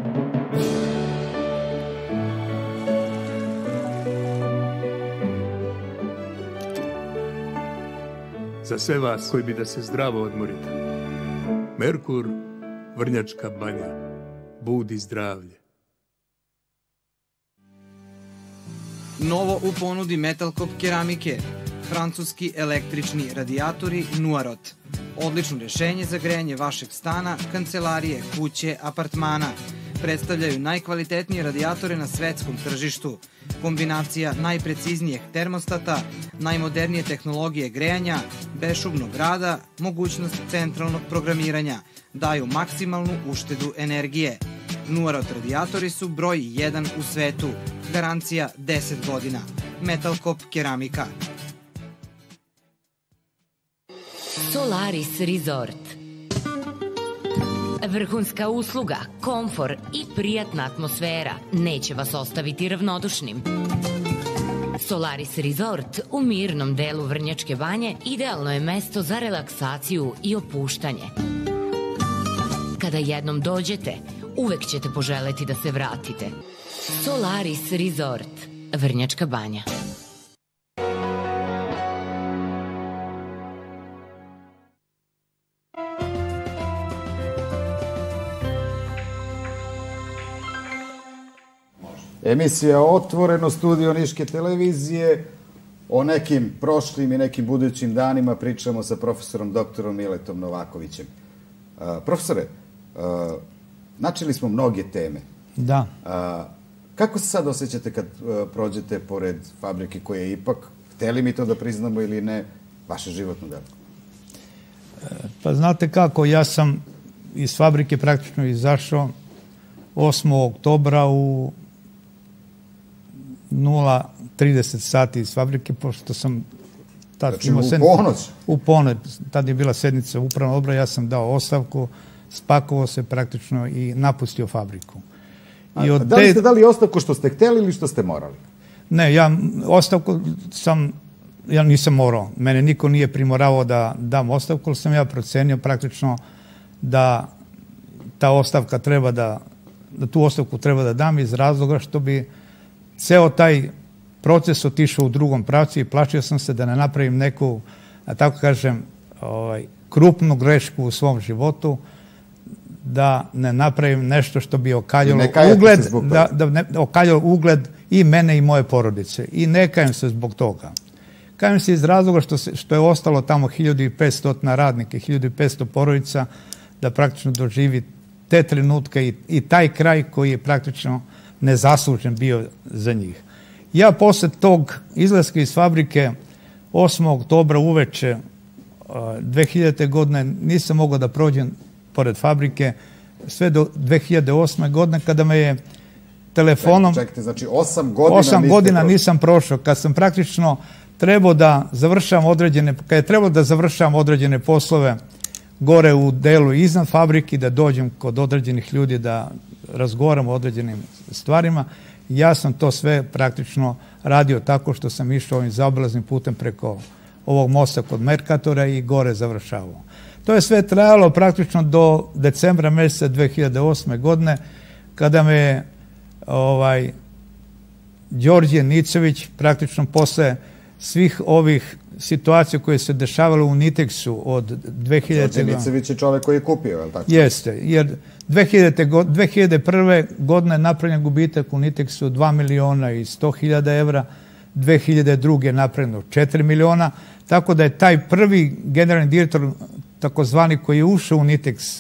I: Za sve vas koji bi da se zdravo odmorite. Merkur, Vrnjačka banja. Budi zdravlje.
J: Novo u ponudi Metalkop keramike. Francuski električni radijatori Nuarot. Odlično rešenje za grejanje vašeg stana, kancelarije, kuće, apartmana. Predstavljaju najkvalitetnije radijatore na svetskom tržištu. Kombinacija najpreciznijeg termostata, najmodernije tehnologije grejanja, bešumnog rada, mogućnost centralnog programiranja. Daju maksimalnu uštedu energije. Nuarot radijatori su broj jedan u svetu. Garancija deset godina. Metalkop keramika.
K: Solaris Resort. Vrhunska usluga, komfor i prijatna atmosfera neće vas ostaviti ravnodušnim. Solaris Resort u mirnom delu Vrnjačke banje idealno je mesto za relaksaciju i opuštanje. Kada jednom dođete, uvek ćete poželeti da se vratite. Solaris Resort, Vrnjačka banja.
A: Emisija Otvoreno, studio Niške televizije. O nekim prošlim i nekim budućim danima pričamo sa profesorom doktorom Miletom Novakovićem. Uh, profesore, uh, načeli smo mnoge teme.
B: Da.
A: Uh, kako se sad osjećate kad uh, prođete pored fabrike koja je ipak, hteli mi to da priznamo ili ne, vaše životno delo?
B: Pa znate kako, ja sam iz fabrike praktično izašao osmog oktobra u nula trideset sati iz fabrike, pošto sam tad
A: znači
B: imao
A: u
B: sednicu,
A: ponoć?
B: U ponoć. Tad je bila sednica upravnog odbora, ja sam dao ostavku, spakovao se praktično i napustio fabriku.
A: I od da li ste dali ostavku što ste htjeli ili što ste morali?
B: Ne, ja ostavku sam, ja nisam morao. Mene niko nije primoravao da dam ostavku, ali sam ja procenio praktično da ta ostavka treba da, da tu ostavku treba da dam iz razloga što bi ceo taj proces otišao u drugom pravcu i plašio sam se da ne napravim neku, da tako kažem, ovaj, krupnu grešku u svom životu, da ne napravim nešto što bi okaljalo ugled, da, da ne, okaljalo ugled i mene i moje porodice. I ne kajem se zbog toga. Kajem se iz razloga što, se, što je ostalo tamo hiljadu petsto radnike, hiljadu petsto porodica, da praktično doživi te trenutke i, i taj kraj koji je praktično nezaslužen bio za njih. Ja posle tog izlaska iz fabrike osmog oktobra uveče dve hiljadite. godine nisam mogao da prođem pored fabrike sve do dve hiljade osme. godine kada me je telefonom...
A: Čekajte, znači osam godina
B: osam godina nisam prošao. Kad sam praktično trebao da završavam određene, kad je trebao da završavam određene poslove gore u delu iznad fabrike, da dođem kod određenih ljudi da razgovaram o određenim stvarima, ja sam to sve praktično radio tako što sam išao ovim zaobilaznim putem preko ovog mosta kod Merkatora i gore završavao. To je sve trajalo praktično do decembra mjeseca dve hiljade osme. godine, kada me je ovaj, Đorđe Nicović praktično posle svih ovih situacija koje se dešavale u Niteksu od dve hiljadite.
A: Đorđe Nicović je čovjek koji je kupio, je li tako?
B: Jeste, jer dve hiljade prve. godine napravljen gubitak u Niteksu dva miliona i sto hiljada evra, dve hiljade druge. napravljeno četiri miliona, tako da je taj prvi generalni direktor takozvani koji je ušao u Niteks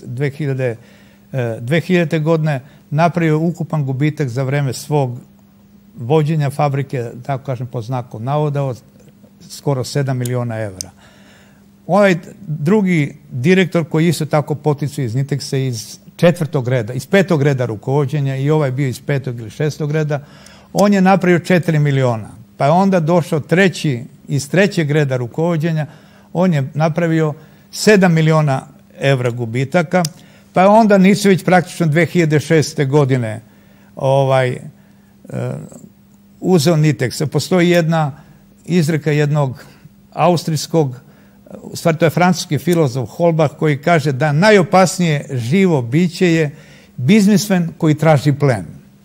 B: dve hiljadite. godine napravio ukupan gubitak za vreme svog vođenja fabrike, tako kažem po znaku navoda, od skoro sedam miliona evra. Ovaj drugi direktor koji isto tako poticao iz Niteksa iz četvrtog reda, iz petog reda rukovođenja i ovaj bio iz petog ili šestog reda, on je napravio četiri miliona. Pa je onda došao treći iz trećeg reda rukovođenja, on je napravio sedam miliona evra gubitaka, pa je onda Nicović praktično dve hiljade šeste. godine ovaj, uh, uzeo Niteksa. Postoji jedna izreka jednog austrijskog, u stvari to je francuski filozof Holbach, koji kaže da najopasnije živo biće je biznismen koji traži plen.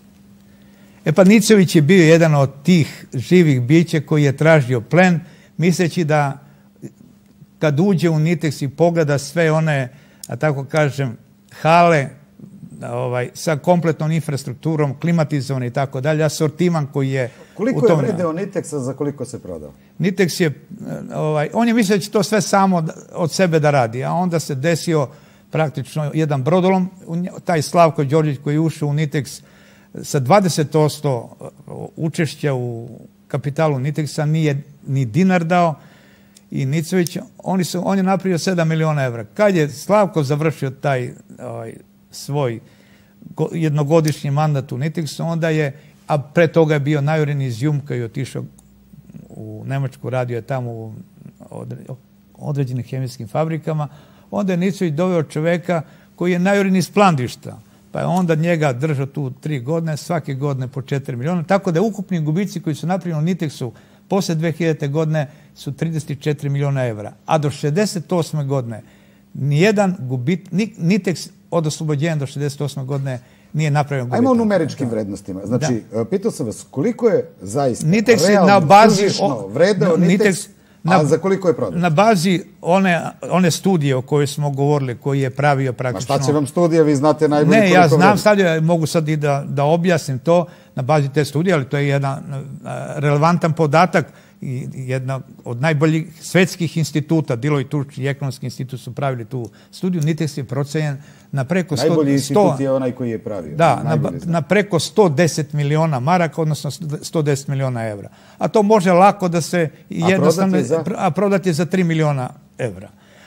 B: E pa Nicović je bio jedan od tih živih bića koji je tražio plen, misleći da kad uđe u Niteks i pogleda sve one, a tako kažem, hale ovaj, sa kompletnom infrastrukturom, klimatizovane i tako dalje, asortiman koji je...
A: Koliko je vredeo Niteksa, za koliko se prodao?
B: Niteks je, ovaj, on je mislio da će to sve samo od sebe da radi, a onda se desio praktično jedan brodolom, taj Slavko Đorđević koji je ušao u Niteks sa dvadeset posto učešća u kapitalu Niteksa, nije ni dinar dao, i Nicović, oni su, on je napravio sedam miliona evra. Kad je Slavko završio taj ovaj, svoj go, jednogodišnji mandat u Niteksu, onda je, a pre toga je bio najuren iz Jumka i otišao u Nemačku, radio je tamo u određenim hemijskim fabrikama, onda je Nicović doveo čoveka koji je najuren iz Plandišta, pa je onda njega držao tu tri godine, svake godine po četiri miliona, tako da ukupni gubici koji su napravljeni u Niteksu posle dve hiljadite. godine su trideset četiri miliona evra, a do šezdeset osme. godine nijedan gubit, Niteks od oslobođenja do šezdeset osme. godine nije napravljen gubitak.
A: Ajmo o numeričkim vrednostima. Znači, da. Pitao sam vas, koliko je zaista
B: Niteks
A: realno,
B: na bazi,
A: tržišno vredeo Niteks,
B: na,
A: a za koliko je prodao?
B: Na bazi one, one studije o kojoj smo govorili, koji je pravio praktično...
A: Ma šta će vam studija, vi znate najbolje
B: ne,
A: koliko
B: ja znam
A: vredi.
B: sad, ja mogu sad i da, da objasnim to na bazi te studije, ali to je jedan relevantan podatak i jedna od najboljih svetskih instituta, Deloitte Touche i Ekonomski institut su pravili tu studiju. Niteks je procenjen na preko sto...
A: Najbolji institut je onaj koji je pravio.
B: Da, na, na preko sto deset miliona maraka, odnosno sto deset miliona evra. A to može lako da se jednostavno...
A: A prodat je za?
B: A prodat je za tri miliona evra.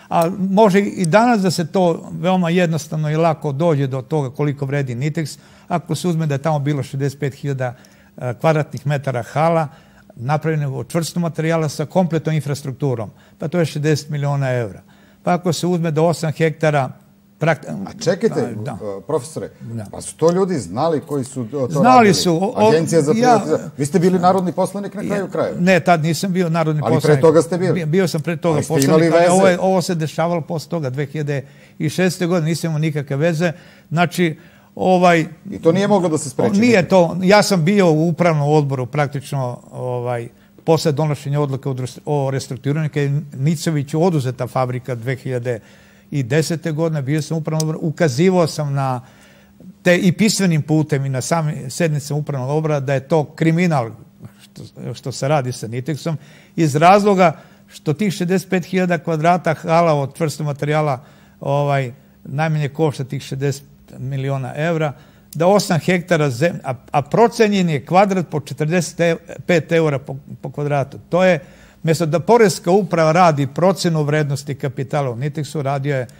B: A može i danas da se to veoma jednostavno i lako dođe do toga koliko vredi Niteks. Ako se uzme da je tamo bilo šezdeset pet hiljada kvadratnih metara hala, napravljeno od čvrstog materijala sa kompletnom infrastrukturom, pa to je šezdeset miliona evra. Pa ako se uzme do osam hektara... Prakt...
A: A čekajte, da. profesore, da. Pa su to ljudi znali koji su to
B: znali
A: radili?
B: Su.
A: Agencija za privatizaciju. Ja, Vi ste bili narodni poslanik na kraju kraja?
B: Ne, tad nisam bio narodni
A: Ali
B: poslanik.
A: Ali pre toga ste bili?
B: Bio, bio sam pre toga poslanik. Ovo, je, ovo se dešavalo posle toga, dve hiljade šeste. godine, nisam imao nikakve veze. Znači, ovaj...
A: I to nije moglo da se spreči?
B: Nije nikak. to. Ja sam bio u upravnom odboru praktično ovaj, posle donošenja odluke o restrukturiranju, kada je Nicoviću oduzeta fabrika dve hiljade desete. godine, bio sam upravnom odboru, ukazivao sam na te i pismenim putem i na samim sednicama upravnog odbora da je to kriminal što, što se radi sa Niteksom, iz razloga što tih šezdeset pet hiljada kvadrata hala od čvrstog materijala ovaj, najmanje košta tih šezdeset miliona evra, da osam hektara zemlje, a, a procenjen je kvadrat po četrdeset pet eura po, po kvadratu. To je, mjesto da Poreska uprava radi procenu vrednosti kapitala u Niteksu, radio je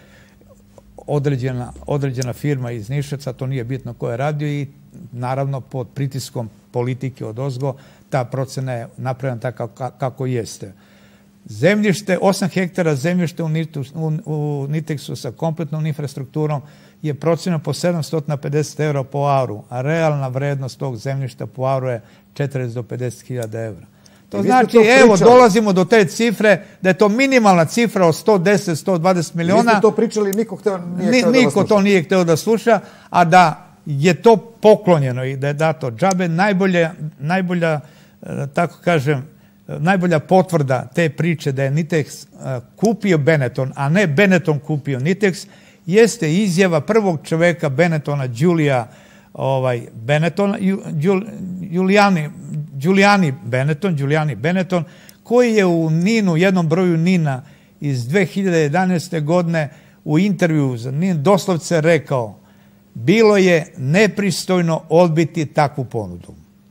B: određena, određena firma iz Nišaca, to nije bitno ko je radio, i naravno pod pritiskom politike od ozgo ta procena je napravljena tako kako jeste. Zemljište, osam hektara zemljište u, u, u Niteksu sa kompletnom infrastrukturom je procenjeno po sedamsto pedeset eura po aru, a realna vrednost tog zemljišta po aru je četrdeset do pedeset hiljada eura. To znači, evo, dolazimo do te cifre, da je to minimalna cifra od sto deset do sto dvadeset miliona.
A: Vi ste to pričali, niko, hteo, nije
B: Ni,
A: hteo da
B: niko to nije hteo da sluša, a da je to poklonjeno i da je dato džabe, najbolja, najbolja tako kažem, najbolja potvrda te priče da je Niteks kupio Benetton, a ne Benetton kupio Niteks, jeste izjava prvog čoveka Benettona, Giulia ovaj, Benetton, Giuliani, Giuliani Benetton, Giuliani Benetton, koji je u Ninu, jednom broju Nina iz dve hiljade jedanaeste. godine u intervju za Nin doslovce rekao: bilo je nepristojno odbiti takvu ponudu.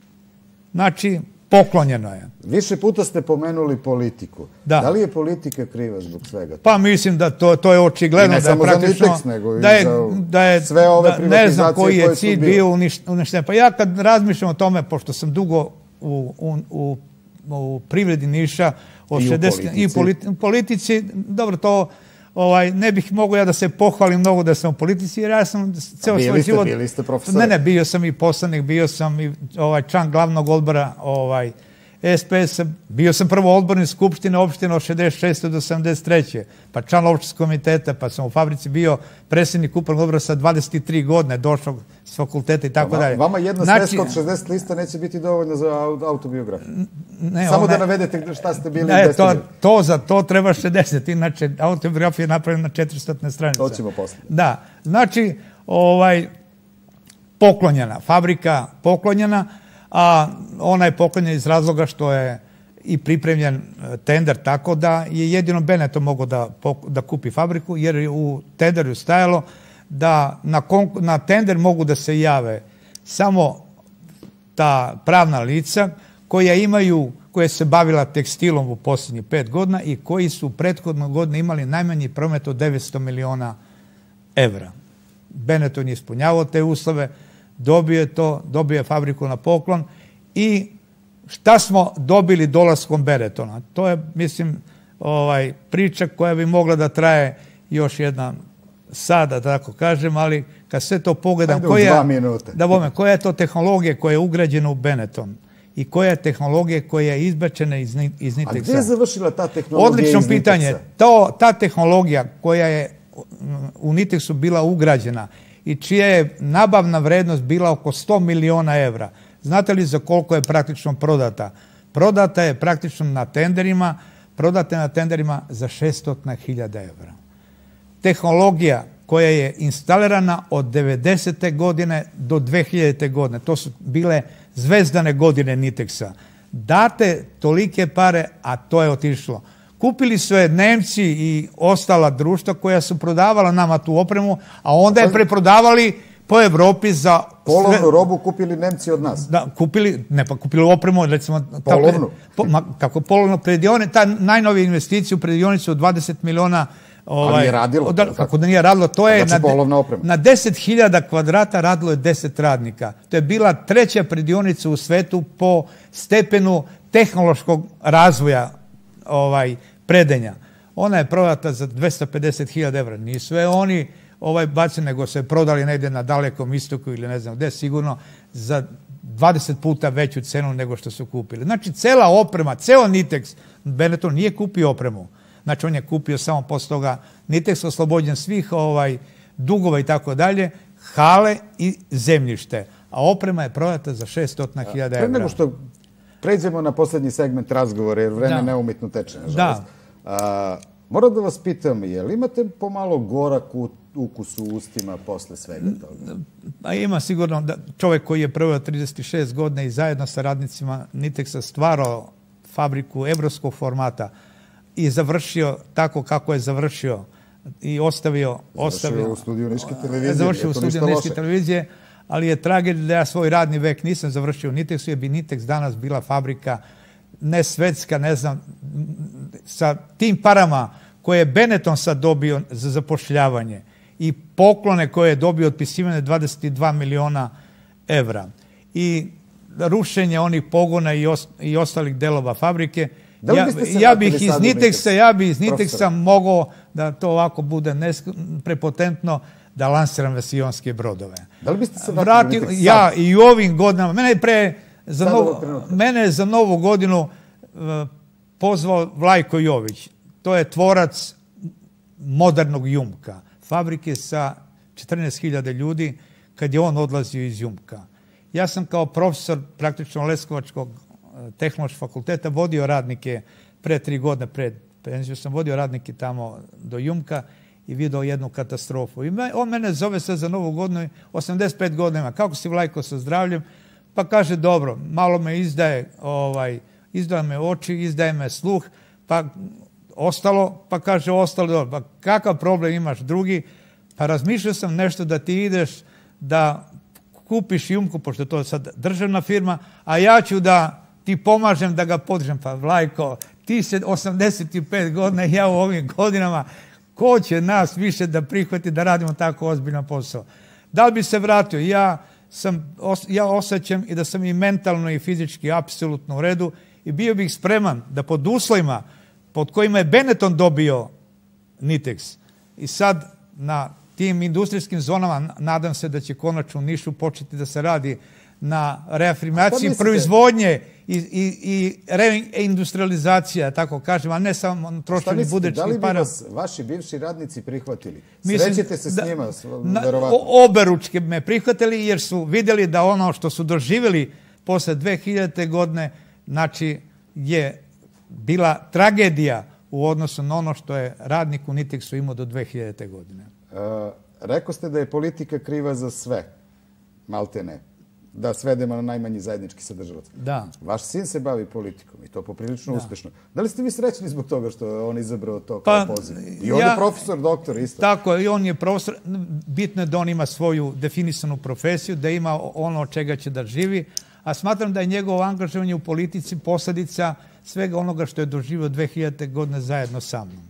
B: Znači, poklonjeno je.
A: Više puta ste pomenuli politiku.
B: Da.
A: Da li je politika kriva zbog svega?
B: Pa mislim da to, to je očigledno.
A: I ne
B: da je
A: samo za Niteks, nego
B: da je,
A: i za
B: da je,
A: sve ove
B: da,
A: privatizacije
B: ne znam koji je cilj bio
A: uništen.
B: uništen. Pa ja kad razmišljam o tome, pošto sam dugo u, u, u, u privredi Niša, od
A: I,
B: šezdeset,
A: u politici.
B: i politi, u politici, dobro, to ovaj, ne bih mogao ja da se pohvalim mnogo da sam u politici, jer ja sam ceo svoj
A: ste,
B: život...
A: Bili ste profesor.
B: Ne, ne, bio sam i poslanik, bio sam i ovaj, član glavnog odbora ovaj, S P S, bio sam prvo odbornik skupštine opštine od šezdeset šeste do sedamdeset treće. pa član opštinskog komiteta, pa sam u fabrici bio predsjednik upravnog odbora sa dvadeset tri godine, došao s fakulteta i tako dalje.
A: Vama jedna znači, sveska od šezdeset lista neće biti dovoljna za autobiografiju. Ne, Samo ne, da navedete šta ste bili.
B: Ne, to, to za to treba šezdeset, inače autobiografija je napravljena na četiristo stranica.
A: To ćemo posle.
B: Da, znači, ovaj, poklonjena, fabrika poklonjena, a ona je poklonjena iz razloga što je i pripremljen tender tako da je jedino Benetton mogao da, da kupi fabriku, jer je u tenderu stajalo da na, na tender mogu da se jave samo ta pravna lica koja imaju, koja se bavila tekstilom u posljednjih pet godina i koji su prethodno godine imali najmanji promet od devetsto miliona evra. Benetton je ispunjavao te uslove, dobio je to, dobio je fabriku na poklon i šta smo dobili dolaskom Benettona? To je, mislim, ovaj, priča koja bi mogla da traje još jedan sada, tako kažem, ali kad sve to pogledam, koja, da bome, koja je to tehnologija koja je ugrađena u Benetton i koja je tehnologija koja je izbačena iz, iz Niteksa?
A: A gdje je završila ta tehnologija
B: Odlično
A: iz
B: pitanje.
A: Niteksa?
B: To, ta tehnologija koja je u Niteksu bila ugrađena i čija je nabavna vrednost bila oko sto miliona evra. Znate li za koliko je praktično prodata? Prodata je praktično na tenderima, prodata je na tenderima za šesto hiljada evra. Tehnologija koja je instalirana od devedesete godine do dve hiljadite. godine, to su bile zvezdane godine Niteksa. Date tolike pare, a to je otišlo. Kupili su je Nemci i ostala društva koja su prodavala nama tu opremu, a onda je preprodavali po Evropi za...
A: Polovnu sve... robu kupili Nemci od nas?
B: Da, kupili, ne pa kupili opremu, recimo...
A: Polovnu?
B: Po, ma, kako polovnu predionicu, ta najnovija investicija u predionicu od dvadeset miliona
A: Ovaj, ali je radilo.
B: Da, kako da nije radilo, to je
A: znači,
B: na, na deset hiljada kvadrata radilo je deset radnika. To je bila treća predionica u svetu po stepenu tehnološkog razvoja ovaj, predenja. Ona je prodata za dvesta pedeset hiljada evra. Nisu je oni ovaj, bacili, nego se prodali negdje na Dalekom istoku ili ne znam gde, sigurno za dvadeset puta veću cenu nego što su kupili. Znači, cela oprema, ceo Nitex, Benetton nije kupio opremu. Znači, on je kupio samo posle toga Nitex, oslobođen svih ovaj, dugova i tako dalje, hale i zemljište. A oprema je prodata za šesto hiljada evra.
A: Pre nego što pređemo na posljednji segment razgovora, jer vreme neumitno teče, nažalost. Da. Moram da vas pitam, je li imate pomalo gorak ukus u ustima posle svega toga?
B: A ima sigurno da čovjek koji je proveo trideset šest godina i zajedno sa radnicima Nitexa stvarao fabriku evropskog formata i završio tako kako je završio i ostavio...
A: Završio u studiju Niške televizije.
B: Završio u studiju Niške televizije, ali je tragedija da ja svoj radni vek nisam završio u Nitexu, jer bi Nitex danas bila fabrika ne svetska, ne znam, sa tim parama koje je Benetton sad dobio za zapošljavanje i poklone koje je dobio otpisivanje dvadeset dva miliona evra i rušenje onih pogona i, os, i ostalih delova fabrike, ja, ja bih iz Nitexa, ja bih iz Nitexa mogao da to ovako bude nesk, prepotentno da lansiram vesionske brodove.
A: Da li biste se vratili
B: Vrati, ja i u ovim godinama, mene je pre za novu, mene je za novu godinu uh, pozvao Vlajko Jović. To je tvorac modernog Jumka, fabrike sa četrnaest hiljada ljudi, kad je on odlazio iz Jumka. Ja sam kao profesor praktično Leskovačkog tehnološkog fakulteta vodio radnike pre tri godine pred penziju, sam vodio radnike tamo do Jumka i vidio jednu katastrofu. I on mene zove sad za novu godinu, osamdeset pet godina, kako si Vlajko sa zdravljem? Pa kaže, dobro, malo me izdaje, ovaj, izdaje me oči, izdaje me sluh, pa ostalo, pa kaže, ostalo, dobro, pa kakav problem imaš drugi? Pa razmišljao sam nešto da ti ideš da kupiš Jumku, pošto je to sad državna firma, a ja ću da ti pomažem da ga podržem. Pa Vlajko, ti se osamdeset pet godina, ja u ovim godinama, ko će nas više da prihvati da radimo tako ozbiljan posao? Da li bi se vratio? Ja sam, ja osjećam i da sam i mentalno i fizički apsolutno u redu i bio bih spreman da pod uslovima pod kojima je Benetton dobio Nitex i sad na tim industrijskim zonama nadam se da će konačno u Nišu početi da se radi na reafirmaciji proizvodnje i, i, i reindustrializacija, tako kažem, a ne samo trošenje budžetskih para.
A: Da li bi vas vaši bivši radnici prihvatili? Srećete se s njima, verovatno?
B: Oberučke me prihvatili jer su vidjeli da ono što su doživjeli posle dve hiljadite godine, znači je bila tragedija u odnosu na ono što je radnik u Nitexu imao do dve hiljadite godine.
A: Uh, rekao ste da je politika kriva za sve, malte ne. Da svedemo na najmanji zajednički sadržavac.
B: Da.
A: Vaš sin se bavi politikom i to poprilično da. uspešno. Da li ste vi srećni zbog toga što je on izabrao to kao pa, poziv? I on ja, je profesor, doktor isto.
B: Tako, i on je profesor. Bitno je da on ima svoju definisanu profesiju, da ima ono od čega će da živi, a smatram da je njegovo angažovanje u politici posljedica svega onoga što je doživio dve hiljadite godine zajedno sa mnom.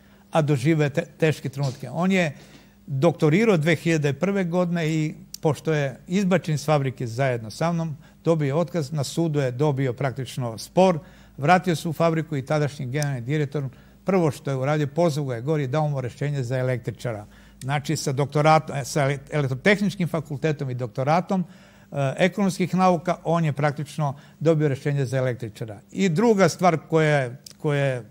B: A doživio je te, teške trenutke. On je doktorirao dve hiljadite prve godine i pošto je izbačen iz fabrike zajedno sa mnom, dobio otkaz, na sudu je dobio praktično spor, vratio se u fabriku i tadašnji generalni direktor, prvo što je uradio, pozvao ga je gori i dao mu rešenje za električara. Znači sa, doktoratom, sa elektrotehničkim fakultetom i doktoratom eh, ekonomskih nauka, on je praktično dobio rešenje za električara. I druga stvar koja je, koja je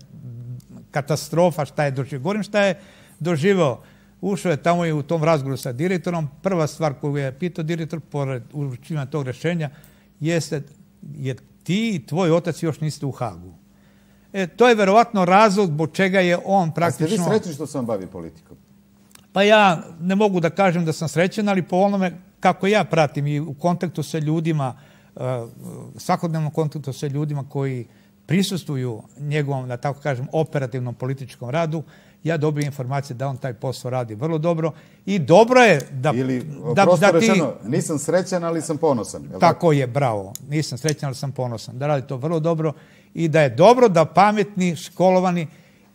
B: katastrofa, šta je doživio, govorim šta je doživio, ušao je tamo i u tom razgovoru sa direktorom. Prva stvar koju je pitao direktor, pored uručivanja tog rešenja, jeste, jer ti i tvoj otac još niste u Hagu. E, to je verovatno razlog zbog čega je on praktično...
A: A ste vi srećni što se on bavi politikom?
B: Pa ja ne mogu da kažem da sam srećan, ali po onome kako ja pratim i u kontaktu sa ljudima, svakodnevnom kontaktu sa ljudima koji prisustuju njegovom, da tako kažem, operativnom političkom radu, ja dobio informacije da on taj posao radi vrlo dobro i dobro je da...
A: Ili, da, prosto da ti, rečeno, nisam srećan, ali sam ponosan.
B: Tako, tako je, bravo. Nisam srećan, ali sam ponosan. Da radi to vrlo dobro i da je dobro da pametni, školovani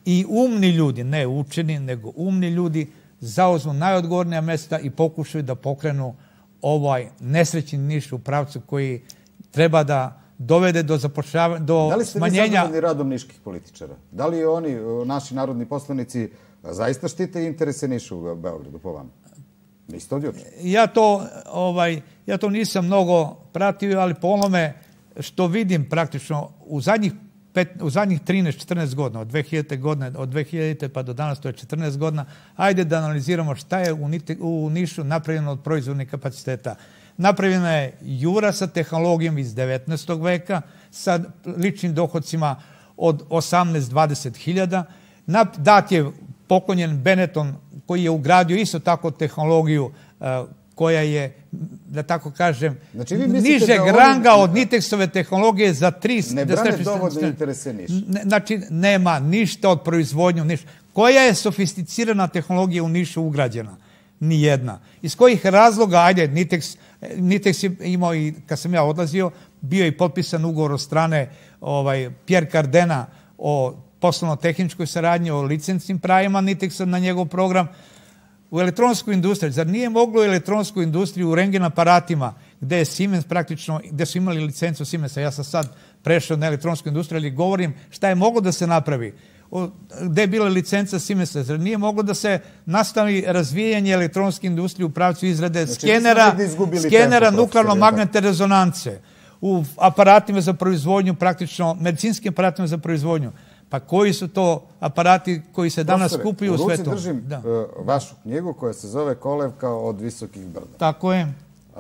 B: i umni ljudi, ne učeni, nego umni ljudi, zauzmu najodgovornija mesta i pokušaju da pokrenu ovaj nesrećni Niš u pravcu koji treba da dovede do zapošljavanja, do smanjenja...
A: Da li ste vi zadovoljni radom niških političara? Da li oni, naši narodni poslanici, zaista štite interese Niša u Beogradu po vama? Niste odjočni?
B: Ja to, ovaj, ja to nisam mnogo pratio, ali po onome što vidim praktično u zadnjih u zadnjih trinaest četrnaest godina, od dve hiljadite godine, od dve hiljadite pa do danas, to je četrnaest godina, ajde da analiziramo šta je u Nišu napravljeno od proizvodnih kapaciteta. Napravljena je Jura sa tehnologijom iz devetnaestog veka, sa ličnim dohodcima od osamnaest do dvadeset hiljada. Dat je poklonjen Benetton koji je ugradio isto tako tehnologiju koja je, da tako kažem, nižeg ranga od Nitexove tehnologije za tri...
A: Ne brane dovoljno interese Niša.
B: Znači, nema ništa od proizvodnje u Nišu. Koja je sofisticirana tehnologija u Nišu ugrađena? Nijedna. Iz kojih razloga, ajde, Nitex, Nitex je imao i, kad sam ja odlazio, bio je potpisan ugovor od strane ovaj, Pierre Cardena o poslovno-tehničkoj saradnji, o licencnim pravima Nitexa na njegov program. U elektronskoj industriji, zar nije moglo elektronsku industriju u rengen aparatima, gde je Siemens praktično, gde su imali licencu Siemensa, ja sam sad prešao na elektronsku industriju, ali govorim šta je moglo da se napravi, gde je bila licenca Siemensa, zar nije moglo da se nastavi razvijanje elektronske industrije u pravcu izrade skenera, skenera nuklearno-magnetne rezonance, u aparatima za proizvodnju, praktično medicinskim aparatima za proizvodnju. Pa koji su to aparati koji se danas kupuju u svetu?
A: U ruci držim vašu knjigu koja se zove Kolevka od visokih brda.
B: Tako je.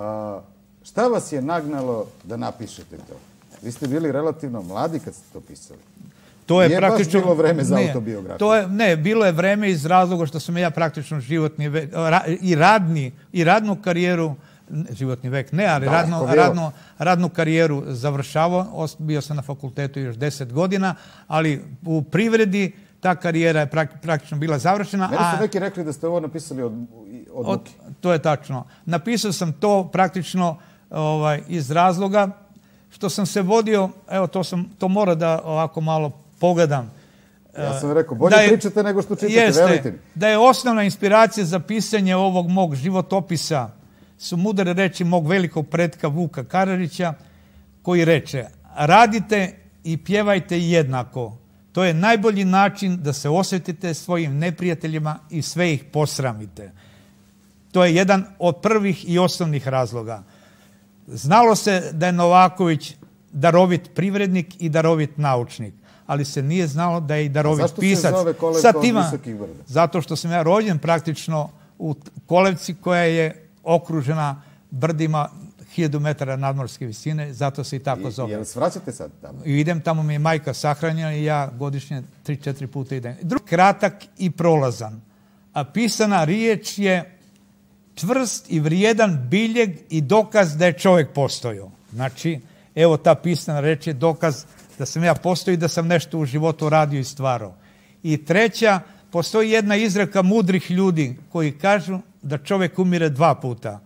A: Šta vas je nagnalo da napišete to? Vi ste bili relativno mladi kad ste to pisali. Nije baš bilo vreme za autobiografiju.
B: Ne, bilo je vreme iz razloga što sam ja praktično životni vek i radni, i radnu karijeru, životni vek ne, ali radnu karijeru završavao. Bio sam na fakultetu još deset godina, ali u privredi ta karijera je praktično bila završena.
A: Meni su neki rekli da ste ovo napisali od muke.
B: To je tačno. Napisao sam to praktično iz razloga što sam se vodio, evo to mora da ovako malo pogledam.
A: Ja sam rekao, bolje pričate nego što čitate, verujte mi.
B: Da je osnovna inspiracija za pisanje ovog mog životopisa su mudre reči mog velikog pretka Vuka Karadžića, koji reče: radite i pjevajte jednako. To je najbolji način da se osvetite svojim neprijateljima i sve ih posramite. To je jedan od prvih i osnovnih razloga. Znalo se da je Novaković darovit privrednik i darovit naučnik, ali se nije znalo da je i darovit pisac.
A: A zašto se zove Kolevka od visokih brda?
B: Zato što sam ja rođen praktično u Kolevci koja je okružena brdima hiljadu metara nadmorske visine, zato se i tako zove.
A: Jel se vraćate sad tamo?
B: Idem, tamo mi je majka sahranjena i ja godišnje tri četiri puta idem. Kratak i prolazan, a pisana riječ je čvrst i vrijedan biljeg i dokaz da je čovjek postojao. Znači, evo ta pisana reč je dokaz da sam ja postojao i da sam nešto u životu radio i stvarao. I treća, postoji jedna izreka mudrih ljudi koji kažu da čovjek umire dva puta.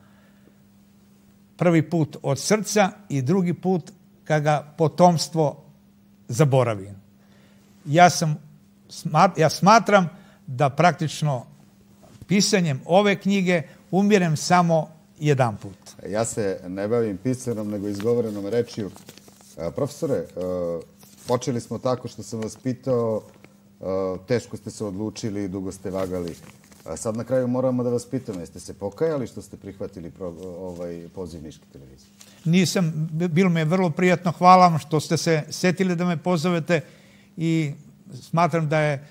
B: Prvi put od srca i drugi put kad ga potomstvo zaboravi. Ja, sam, ja smatram da praktično pisanjem ove knjige umirem samo jedan put.
A: Ja se ne bavim pisanom, nego izgovorenom rečju. Profesore, počeli smo tako što sam vas pitao, teško ste se odlučili, dugo ste vagali. Sad na kraju moramo da vas pitam, jeste se pokajali što ste prihvatili ovaj poziv Niške televizije?
B: Nisam, bilo mi je vrlo prijatno, hvala vam što ste se setili da me pozovete i smatram da je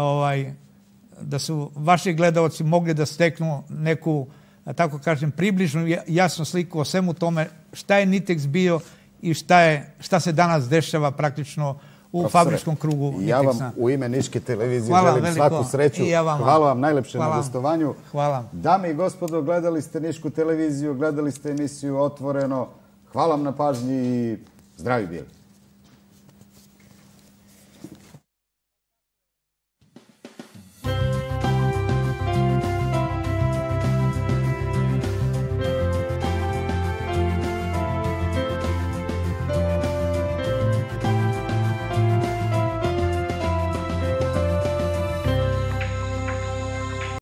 B: da su vaši gledalci mogli da steknu neku, tako kažem, približnu jasnu sliku o svemu tome šta je Nitex bio i šta se danas dešava praktično u fabričkom krugu Nitexa.
A: Ja vam u ime Niške televizije želim svaku sreću. Hvala vam najlepše na gostovanju. Dame i gospodo, gledali ste Nišku televiziju, gledali ste emisiju Otvoreno. Hvala vam na pažnji i zdravi bili.